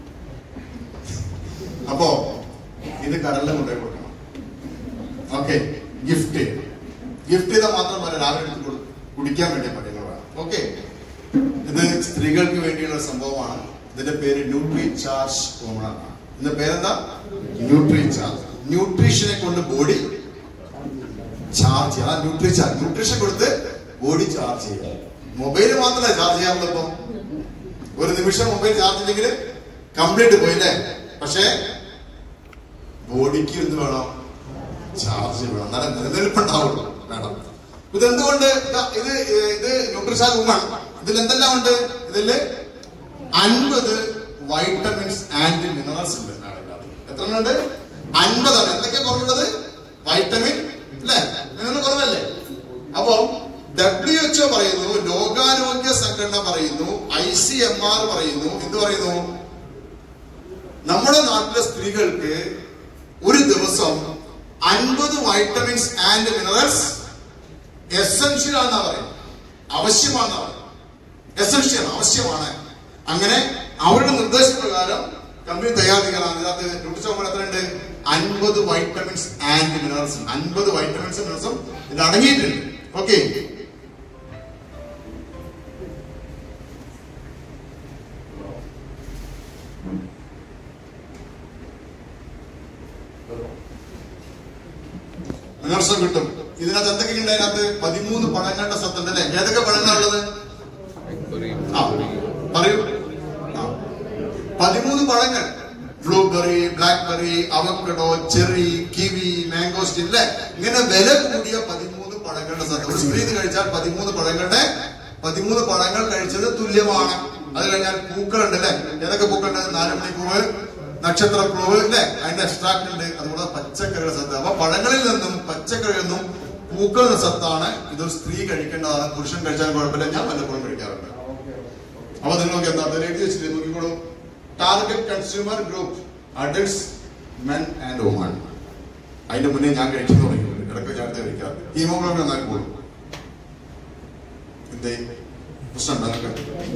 അപ്പോ ഇത് കടലിൽ കൊണ്ടുപോയി കൊടുക്കണം. ഓക്കെ, ഗിഫ്റ്റ് ചെയ്താൽ മാത്രം പോലെ രാവിലെ എടുത്ത് കുടിക്കാൻ വേണ്ടി പറയുന്നതാണ്. ഓക്കെ, ഇത് സ്ത്രീകൾക്ക് വേണ്ടിയുള്ള സംഭവമാണ്. ഇതിന്റെ പേര് ന്യൂട്രി ചാർജ് വുമൺ ആണ്. ഇതിന്റെ പേരെന്താ? Nutri charge. ന്യൂട്രീഷനെ കൊണ്ട് ബോഡി ചാർജ് ചെയ്യാം. ന്യൂട്രി ചാർജ്, ന്യൂട്രീഷൻ കൊടുത്ത് ബോഡി ചാർജ് ചെയ്യാം. മൊബൈൽ മാത്രമല്ല ചാർജ് ചെയ്യാറുള്ളൂ. ഇപ്പം ഒരു നിമിഷം മൊബൈൽ ചാർജ് ഇല്ലെങ്കിൽ കംപ്ലീറ്റ് പോയില്ലേ? പക്ഷെ ബോഡിക്ക് എന്ത് വേണം? ചാർജ് വേണം. എന്നാലും നിലനിൽപ്പുണ്ടാവുള്ളൂ. വേണം. ഇതെന്തുകൊണ്ട്? ഇത് ന്യൂട്രിചാർജ് വുമൺ. ഇതിൽ എന്തെല്ലാം ഉണ്ട്? ഇതില് 50 വൈറ്റമിൻസ് ആൻഡ് മിനറൽസ് ഉണ്ട്. എത്ര ഉണ്ട്? 50 ആണ്. എന്തൊക്കെയാ കുറവുള്ളത്? വൈറ്റമിൻ അല്ലെ, മിനറൽ കുറവല്ലേ? അപ്പൊ WHO പറയുന്നു, ലോകാരോഗ്യ സംഘടന പറയുന്നു, ICMR പറയുന്നു, എന്ത് പറയുന്നു? നമ്മുടെ നാട്ടിലെ സ്ത്രീകൾക്ക് ഒരു ദിവസം 50 വൈറ്റമിൻസ് ആൻഡ് മിനറൽസ് എസെൻഷ്യൽ ആണെന്നാ പറയുന്നത്. ആവശ്യമാണെന്നാ പറയുന്നത്. എസെൻഷ്യൽ ആവശ്യമാണ്. അങ്ങനെ അവരുടെ നിർദ്ദേശപ്രകാരം കമ്പനി തയ്യാറാക്കണം. അതിനകത്ത് ന്യൂട്രിഷൻ എത്രയുണ്ട്? 50 വൈറ്റമിൻസ് ആൻഡ് മിനറൽസ്. 50 വൈറ്റമിൻസും മിനറൽസും ഇത് അടങ്ങിയിട്ടുണ്ട്. ഓക്കെ, മിനറൽസും കിട്ടും. ഇതിനകത്ത് എന്തൊക്കെയുണ്ട്? അതിനകത്ത് 13 പഴങ്ങളുടെ സത്തുണ്ട് അല്ലെ? ഏതൊക്കെ പഴങ്ങളുള്ളത്? പറയൂ. 13 പഴങ്ങൾ. Blueberry, blackberry, avocado, cherry, kiwi, mangosteen അല്ലെ? ഇങ്ങനെ വില കൂടിയ 13 പഴങ്ങളുടെ സത്ത്. ഒരു സ്ത്രീ കഴിച്ചാൽ 13 പഴങ്ങൾ കഴിച്ചത് തുല്യമാണ്. അത് കഴിഞ്ഞാൽ പൂക്കളുണ്ട് അല്ലെ? ഏതൊക്കെ പൂക്കളുണ്ട്? 4 മണിപ്പൂവ്, നക്ഷത്രപ്പൂവ് അല്ലെ? അതിന്റെ എക്സ്ട്രാക്ട് ഉണ്ട്. അതുപോലെ പച്ചക്കറികളുടെ സത്ത്. അപ്പൊ പഴങ്ങളിൽ നിന്നും പച്ചക്കറിയിൽ നിന്നും പൂക്കളുടെ സത്താണ്. ഇതൊരു സ്ത്രീ കഴിക്കേണ്ടതാണ്. പുരുഷൻ കഴിച്ചാൽ കുഴപ്പമില്ല. ഞാൻ വല്ലപ്പോഴും കഴിക്കാറുണ്ട്. അപ്പൊ നിങ്ങൾക്ക് എന്താ എഴുതി വെച്ചിട്ട് നോക്കിക്കോളൂ. Target consumer group adults, men and woman. അതിന്റെ മുന്നേ ഞാൻ കഴിക്കുന്നു തുടങ്ങിയിട്ടുണ്ട്. ഇടയ്ക്ക് ചേർത്ത് കഴിക്കാം. ഹീമോഗ്ലോബിൻ നന്നായി കൂടും. എന്തേ പ്രശ്നം നിങ്ങൾക്ക്?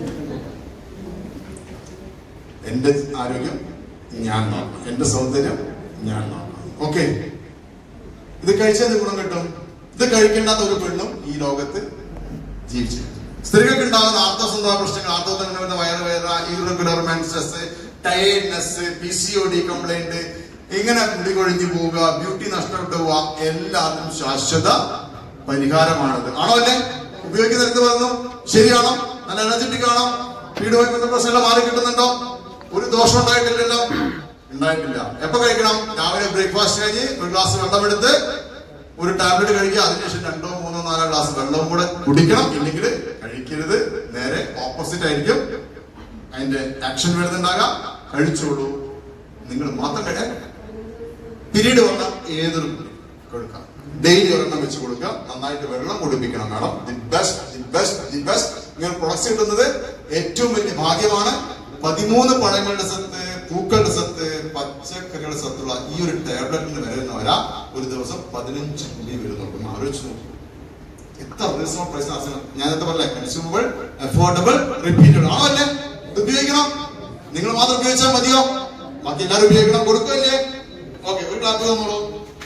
എന്റെ ആരോഗ്യം ഞാൻ നോക്കണം, എന്റെ സൗന്ദര്യം ഞാൻ നോക്കണം. ഓക്കെ, ഇത് കഴിച്ചതിന് ഗുണം കിട്ടും. ഇത് കഴിക്കേണ്ടാത്ത ഒരു പെണ്ണും ഈ ലോകത്ത് ജീവിച്ചു. സ്ത്രീകൾക്ക് ഉണ്ടാകുന്ന ആർത്തവസംബന്ധ പ്രശ്നങ്ങൾ, ആർത്തവത്തിന് വയറുവേദന, irregular menses, tiredness, PCOD complaint, ഇങ്ങനെ മുടി കൊഴിഞ്ഞു പോവുക, ബ്യൂട്ടി നഷ്ടപ്പെട്ടു പോവുക, എല്ലാത്തിനും ശാശ്വത പരിഹാരമാണത്. ആണോ അല്ലേ? ഉപയോഗിക്കുന്ന എന്ത് പറഞ്ഞു? ശരിയാണോ? നല്ല എനർജറ്റിക് ആണോ? ഫീഡുമായി ബന്ധപ്പെട്ട പ്രശ്നങ്ങൾ മാറി കിട്ടുന്നുണ്ടോ? ഒരു ദോഷം ഉണ്ടായിട്ടില്ലല്ലോ? ഉണ്ടായിട്ടില്ല. എപ്പോ കഴിക്കണം? രാവിലെ ബ്രേക്ക്ഫാസ്റ്റ് കഴിഞ്ഞ് ഒരു ഗ്ലാസ് വെള്ളം എടുത്ത് ഒരു ടാബ്ലറ്റ് കഴിക്കുക. അതിനുശേഷം 2, 3, 4 ഗ്ലാസ് വെള്ളവും കൂടെ കുടിക്കണം. ഇല്ലെങ്കിൽ കഴിക്കരുത്. നേരെ ഓപ്പോസിറ്റ് ആയിരിക്കും അതിന്റെ ആക്ഷൻ വരുന്നുണ്ടാകാം. കഴിച്ചോളൂ. നിങ്ങൾ മാത്രം കഴിയാൻ പിരീഡ് വന്ന ഏതൊരു കൊടുക്കാം. ഡെയിലി ഒരെണ്ണം വെച്ച് കൊടുക്കുക. നന്നായിട്ട് വെള്ളം കുടിപ്പിക്കണം. മാഡം ദി ബെസ്റ്റ് ഇങ്ങനെ പ്രൊഡക്ട്സ് കിട്ടുന്നത് ഏറ്റവും വലിയ ഭാഗ്യമാണ്. 13 പഴങ്ങളുടെ സത്ത്, പൂക്കളുടെ സത്ത്, പച്ചക്കറികളുടെ സത്തുള്ള ഈ ഒരു ടാബ്ലറ്റിന് വരുന്നവരാ ഒരു ദിവസം 15 മില്ലി വരുന്നുള്ളൂ. ആലോചിച്ച് നോക്കും എത്ര റീസണബിൾ പ്രൈസ്. ഞാൻ എന്താ പറഞ്ഞ കൺസ്യൂമബിൾ, അഫോർഡബിൾ, റിപ്പീറ്റബിൾ ആണോ അല്ലേ? ഇത് ഉപയോഗിക്കണം. നിങ്ങൾ മാത്രം ഉപയോഗിച്ചാൽ മതിയോ? ബാക്കി എല്ലാവരും ഉപയോഗിക്കണം. കൊടുക്കല്ലേ? ഓക്കെ, ഒരു ക്ലാപ്പ് തന്നോളൂ.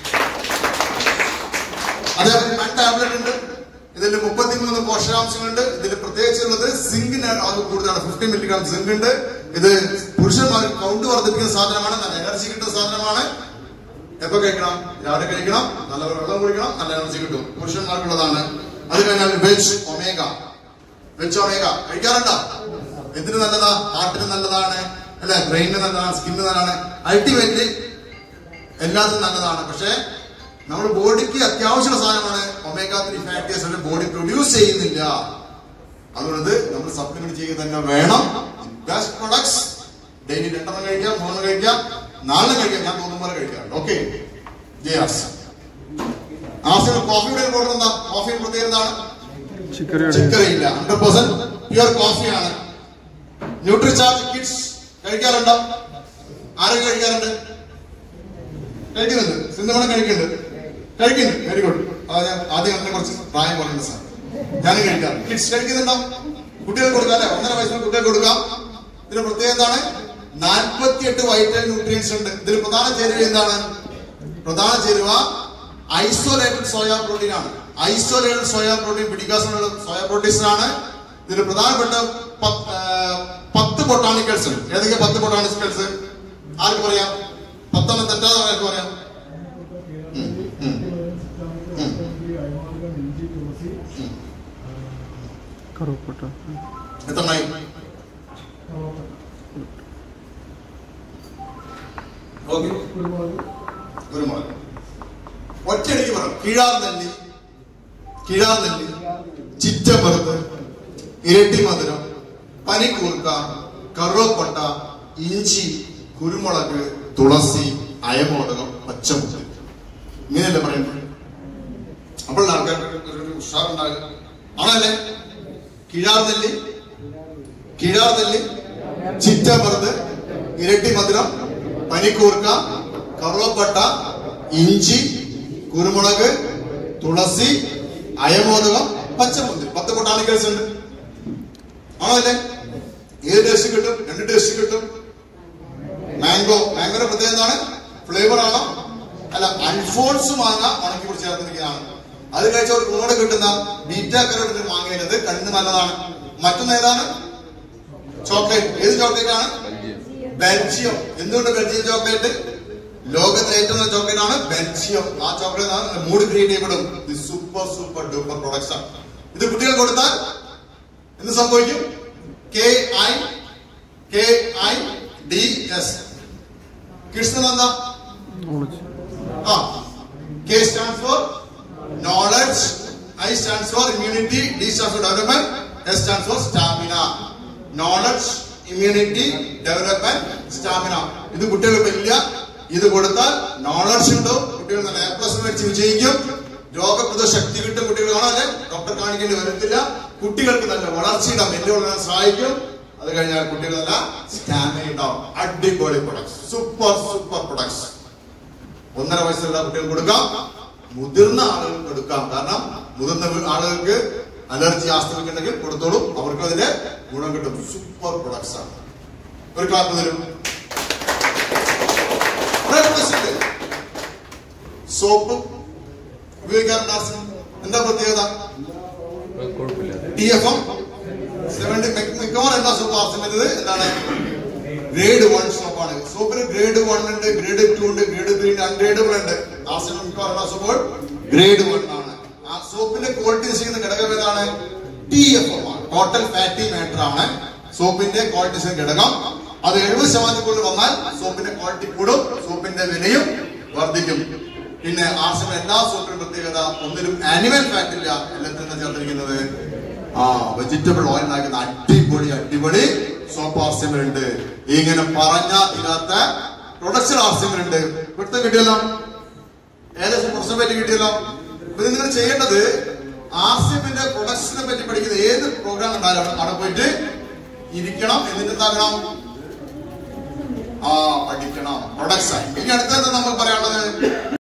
അതേപോലെ ടാബ്ലറ്റ് ഉണ്ട്. ഇതിൽ 33 പോഷകാംശങ്ങളുണ്ട്. ഇതിൽ പ്രത്യേകിച്ചുള്ളത് സിങ്കിന് അത് കൂടുതലാണ്. 50 മില്ലിഗ്രാം സിങ്ക് ഉണ്ട്. ഇത് പുരുഷന്മാർക്ക് കൗണ്ട് വർദ്ധിപ്പിക്കുന്ന സാധനമാണ്. നല്ല എനർജി കിട്ടുന്ന സാധനമാണ്. എപ്പോ കഴിക്കണം? രാവിലെ കഴിക്കണം. നല്ല വെള്ളം കുടിക്കണം. നല്ല എനർജി കിട്ടും. പുരുഷന്മാർക്കുള്ളതാണ്. അത് കഴിഞ്ഞാൽ വെജ് ഒമേഗ കഴിക്കാറുണ്ടോ? എന്തിനു നല്ലതാ? ഹാർട്ടിന് നല്ലതാണ് അല്ലെ? ബ്രെയിനിന് നല്ലതാണ്, സ്കിന്നിന് നല്ലതാണ്, അൾട്ടിമേറ്റ്ലി എല്ലാത്തിനും നല്ലതാണ്. പക്ഷെ നമ്മുടെ ബോഡിക്ക് അത്യാവശ്യമുള്ള സാധനമാണ് omega 3 fatty acid. Body produce ചെയ്യുന്നില്ല. അതുകൊണ്ട് നമ്മൾ സപ്ലിമെന്റ് ചെയ്യുക തന്നെ വേണം. ബെസ്റ്റ് പ്രൊഡക്ട്സ് ഡെയിലി 2 എണ്ണം കഴിക്കാം, 3 എണ്ണം കഴിക്കാം, 4 എണ്ണം കഴിക്കാം. ഞാൻ തോന്നുമ്പോൾ കഴിക്കാറുണ്ട്. ഓക്കെ, കോഫിയുടെ ഓർഡർ എന്താ? കോഫിയുടെ പ്രത്യേകത എന്താണ്? ചിക്കറിയില്ല. 100% പ്യുവർ കോഫിയാണ്. ന്യൂട്രിചാർജ് കിഡ്സ് കഴിക്കാറുണ്ടോ? ആരൊക്കെ കഴിക്കാറുണ്ട്? കഴിക്കുന്നുണ്ട്. സിന്ധുമണം കഴിക്കുന്നുണ്ട്. Very good. ആദ്യം അങ്ങനെ കുറച്ച് പ്രായം പറയുന്ന സാർ ഞാനും കഴിക്കാറുണ്ട്. കിഡ്സ് കഴിക്കുന്നുണ്ടോ? കുട്ടികൾക്ക് കൊടുക്കാം അല്ലെ? 1.5 വയസ്സിന് കുട്ടികൾക്ക് കൊടുക്കാം. ഇതിന് പ്രത്യേകത എന്താണ്? 48 വൈറ്റൽ ന്യൂട്രിയൻസ് ഉണ്ട്. ഇതിൽ പ്രധാന ചേരുവ എന്താണ്? പ്രധാന ചേരുവ ഐസോലേറ്റഡ് സോയ പ്രോട്ടീൻ ആണ്. ഐസോലേറ്റഡ് സോയ പ്രോട്ടീൻ പിടിക്കാസുള്ള സോയ പ്രോട്ടീൻസിനാണ്. ഇതിൽ പ്രധാനപ്പെട്ട 10 ബൊട്ടാണിക്കൽസ് ഉണ്ട്. ഏതൊക്കെ 10 ബൊട്ടാണിക്കൽസ്? ആർക്ക് പറയാം? 10 എണ്ണം തെറ്റാതെ ആർക്ക് പറയാം? എത്രണ്ണായി? കുരുമുളക് ഒറ്റയടിക്ക് പറയാം. കിഴാർനെല്ലി, ചിറ്റപ്പറുത്ത്, ഇരട്ടി മധുരം, പനിക്കൂർക്ക, കറുവപ്പട്ട, ഇഞ്ചി, കുരുമുളക്, തുളസി, അയമോദകം, പച്ചമുളക്. ഇങ്ങനെയല്ലേ പറയുന്നത്? അപ്പോൾ ആൾക്കാർക്ക് ഒരു ഉഷാറുണ്ടാകുക ആണല്ലേ? കിഴാർനെല്ലി, ചിറ്റപ്പറുത്ത്, ഇരട്ടി മധുരം, പനിക്കൂർക്ക, കറുവപ്പട്ട, ഇഞ്ചി, കുരുമുളക്, തുളസി, അയമോദകം, പച്ചമുന്തിരി. 10 ബൊട്ടാണിക്കൽസ് ഉണ്ട്. ആണല്ലേ? ഏത് ടേസ്റ്റ് കിട്ടും? 2 ടേസ്റ്റ് കിട്ടും. മാംഗോയുടെ പ്രത്യേകത എന്താണ്? ഫ്ലേവർ ആണോ? അല്ല, അൽഫോൺസ് മാങ്ങ ഉണക്കി പിടിച്ച് ചേർത്തിരിക്കുന്നതാണ്. അത് കഴിച്ച ഒരു കൂടെ കിട്ടുന്ന ബീറ്റാ കരോട്ടിൻ മാങ്ങയുന്നത് കണ്ണിന് നല്ലതാണ്. മറ്റൊന്ന് ഏതാണ്? ചോക്ലേറ്റ്. ഏത് ചോക്ലേറ്റ് ആണ്? ബെൽജിയം. എന്തുകൊണ്ട് ബെൽജിയം ചോക്ലേറ്റ്? ലോകത്തിലെ ഏറ്റവും നല്ല ചോക്ലേറ്റ് ആണ് ബെൽജിയം. ആ ചോക്ലേറ്റ് ആണ് മൂഡ് ക്രിയേറ്റ് ചെയ്യപ്പെടും. സൂപ്പർ ഡൂപ്പർ പ്രൊഡക്ട്സ് ആണ്. ഇത് കുട്ടികൾ കൊടുത്താൽ എന്ത് സംഭവിക്കും? KIDS കിഡ്സ് എന്താ? K stands for knowledge, I stands for immunity, D stands for development, S stands for stamina. Knowledge, immunity, development, stamina. ഇത് കുട്ടികൾക്ക് ഇല്ല. ഇത് കൊടുത്താൽ നോളജ് ഉണ്ടോ? കുട്ടികൾ നല്ല A+ മേടിച്ച് വിജയിക്കും. രോഗപ്രതിരോധ ശക്തി കിട്ടും. കുട്ടികൾ കാണാല്ലേ? ഡോക്ടർ കാണിക്കേണ്ടി വരത്തില്ല. കുട്ടികൾക്ക് നല്ല വളർച്ചയുടെ മെല്ലെ വളരാൻ സഹായിക്കും. അത് കഴിഞ്ഞാൽ കുട്ടികൾ നല്ല സ്റ്റാമിന ഉണ്ടാവും. അടിപൊളി പ്രൊഡക്ട്സ്, സൂപ്പർ പ്രൊഡക്ട്സ്. 1.5 വയസ്സുള്ള കുട്ടികൾക്ക് കൊടുക്കാം, മുതിർന്ന ആളുകൾക്ക് കൊടുക്കാം. കാരണം മുതിർന്ന ആളുകൾക്ക് അലർജി, ആസ്തമയൊക്കെ ഉണ്ടെങ്കിൽ കൊടുത്തോളും. അവർക്ക് അതിന്റെ ഗുണം കിട്ടും. സൂപ്പർ പ്രൊഡക്ട്സ് ആണ്. ഒരു ക്ലാപ്പ് തരും. സോപ്പ് ഉപയോഗിക്കാറുണ്ട്. എന്താ പ്രത്യേകത? TFM 70 മിക്കവാറും എന്താ സോപ്പ് ആവശ്യമുള്ളത്? എന്താണ്? ഗ്രേഡ് 1 സോപ്പാണ്. സോപ്പിന് ഗ്രേഡ് 1 ഉണ്ട്, ഗ്രേഡ് 2 ഉണ്ട്, ഗ്രേഡ് 3 ഉണ്ട്, അൺഗ്രേഡബിൾ ഉണ്ട്. ആവശ്യം മിക്കവാറും സോപ്പ് ഗ്രേഡ് 1 ആണ്. ആ സോപ്പിന്റെ ക്വാളിറ്റി നിശ്ചയിക്കുന്ന ഘടകം ഏതാണ്? TFM ആണ്, ടോട്ടൽ ഫാറ്റി മാറ്റർ ആണ് സോപ്പിന്റെ ക്വാളിറ്റി ഘടകം. അത് 70% കൂടുതൽ വന്നാൽ സോപ്പിന്റെ ക്വാളിറ്റി കൂടും, സോപ്പിന്റെ വിലയും വർദ്ധിക്കും. പിന്നെ ആർസിഎം എല്ലാ സോപ്പിനും പ്രത്യേകത, ഒന്നിലും ആനിമൽ ഫാറ്റ് ഇല്ല, എല്ലാത്തിനും ചേർത്തിരിക്കുന്നത് വെജിറ്റബിൾ ഓയിൽ ഉണ്ടാക്കുന്ന അടിപൊളി സോപ്പ് ആർസിഎമ്മിലുണ്ട്. ഇങ്ങനെ പറഞ്ഞാൽ തീരാത്ത പ്രൊഡക്ഷൻ ആർസിഎമ്മിലുണ്ട്. ഇവിടുത്തെ കിട്ടിയല്ലോ, ഏകദേശം പ്രൊഡക്ഷനെ പറ്റി കിട്ടിയല്ലോ. ഇത് നിങ്ങൾ ചെയ്യേണ്ടത് ആർസിഎമ്മിന്റെ പ്രൊഡക്ഷനെ പറ്റി പഠിക്കുന്ന ഏത് പ്രോഗ്രാം ഉണ്ടായാലും അവിടെ പോയിട്ട് ഇരിക്കണം. എന്നിട്ട് എന്താകണം? പഠിക്കണം പ്രൊഡക്ഷൻ. ഇനി അടുത്തത് നമുക്ക് പറയാനുള്ളത്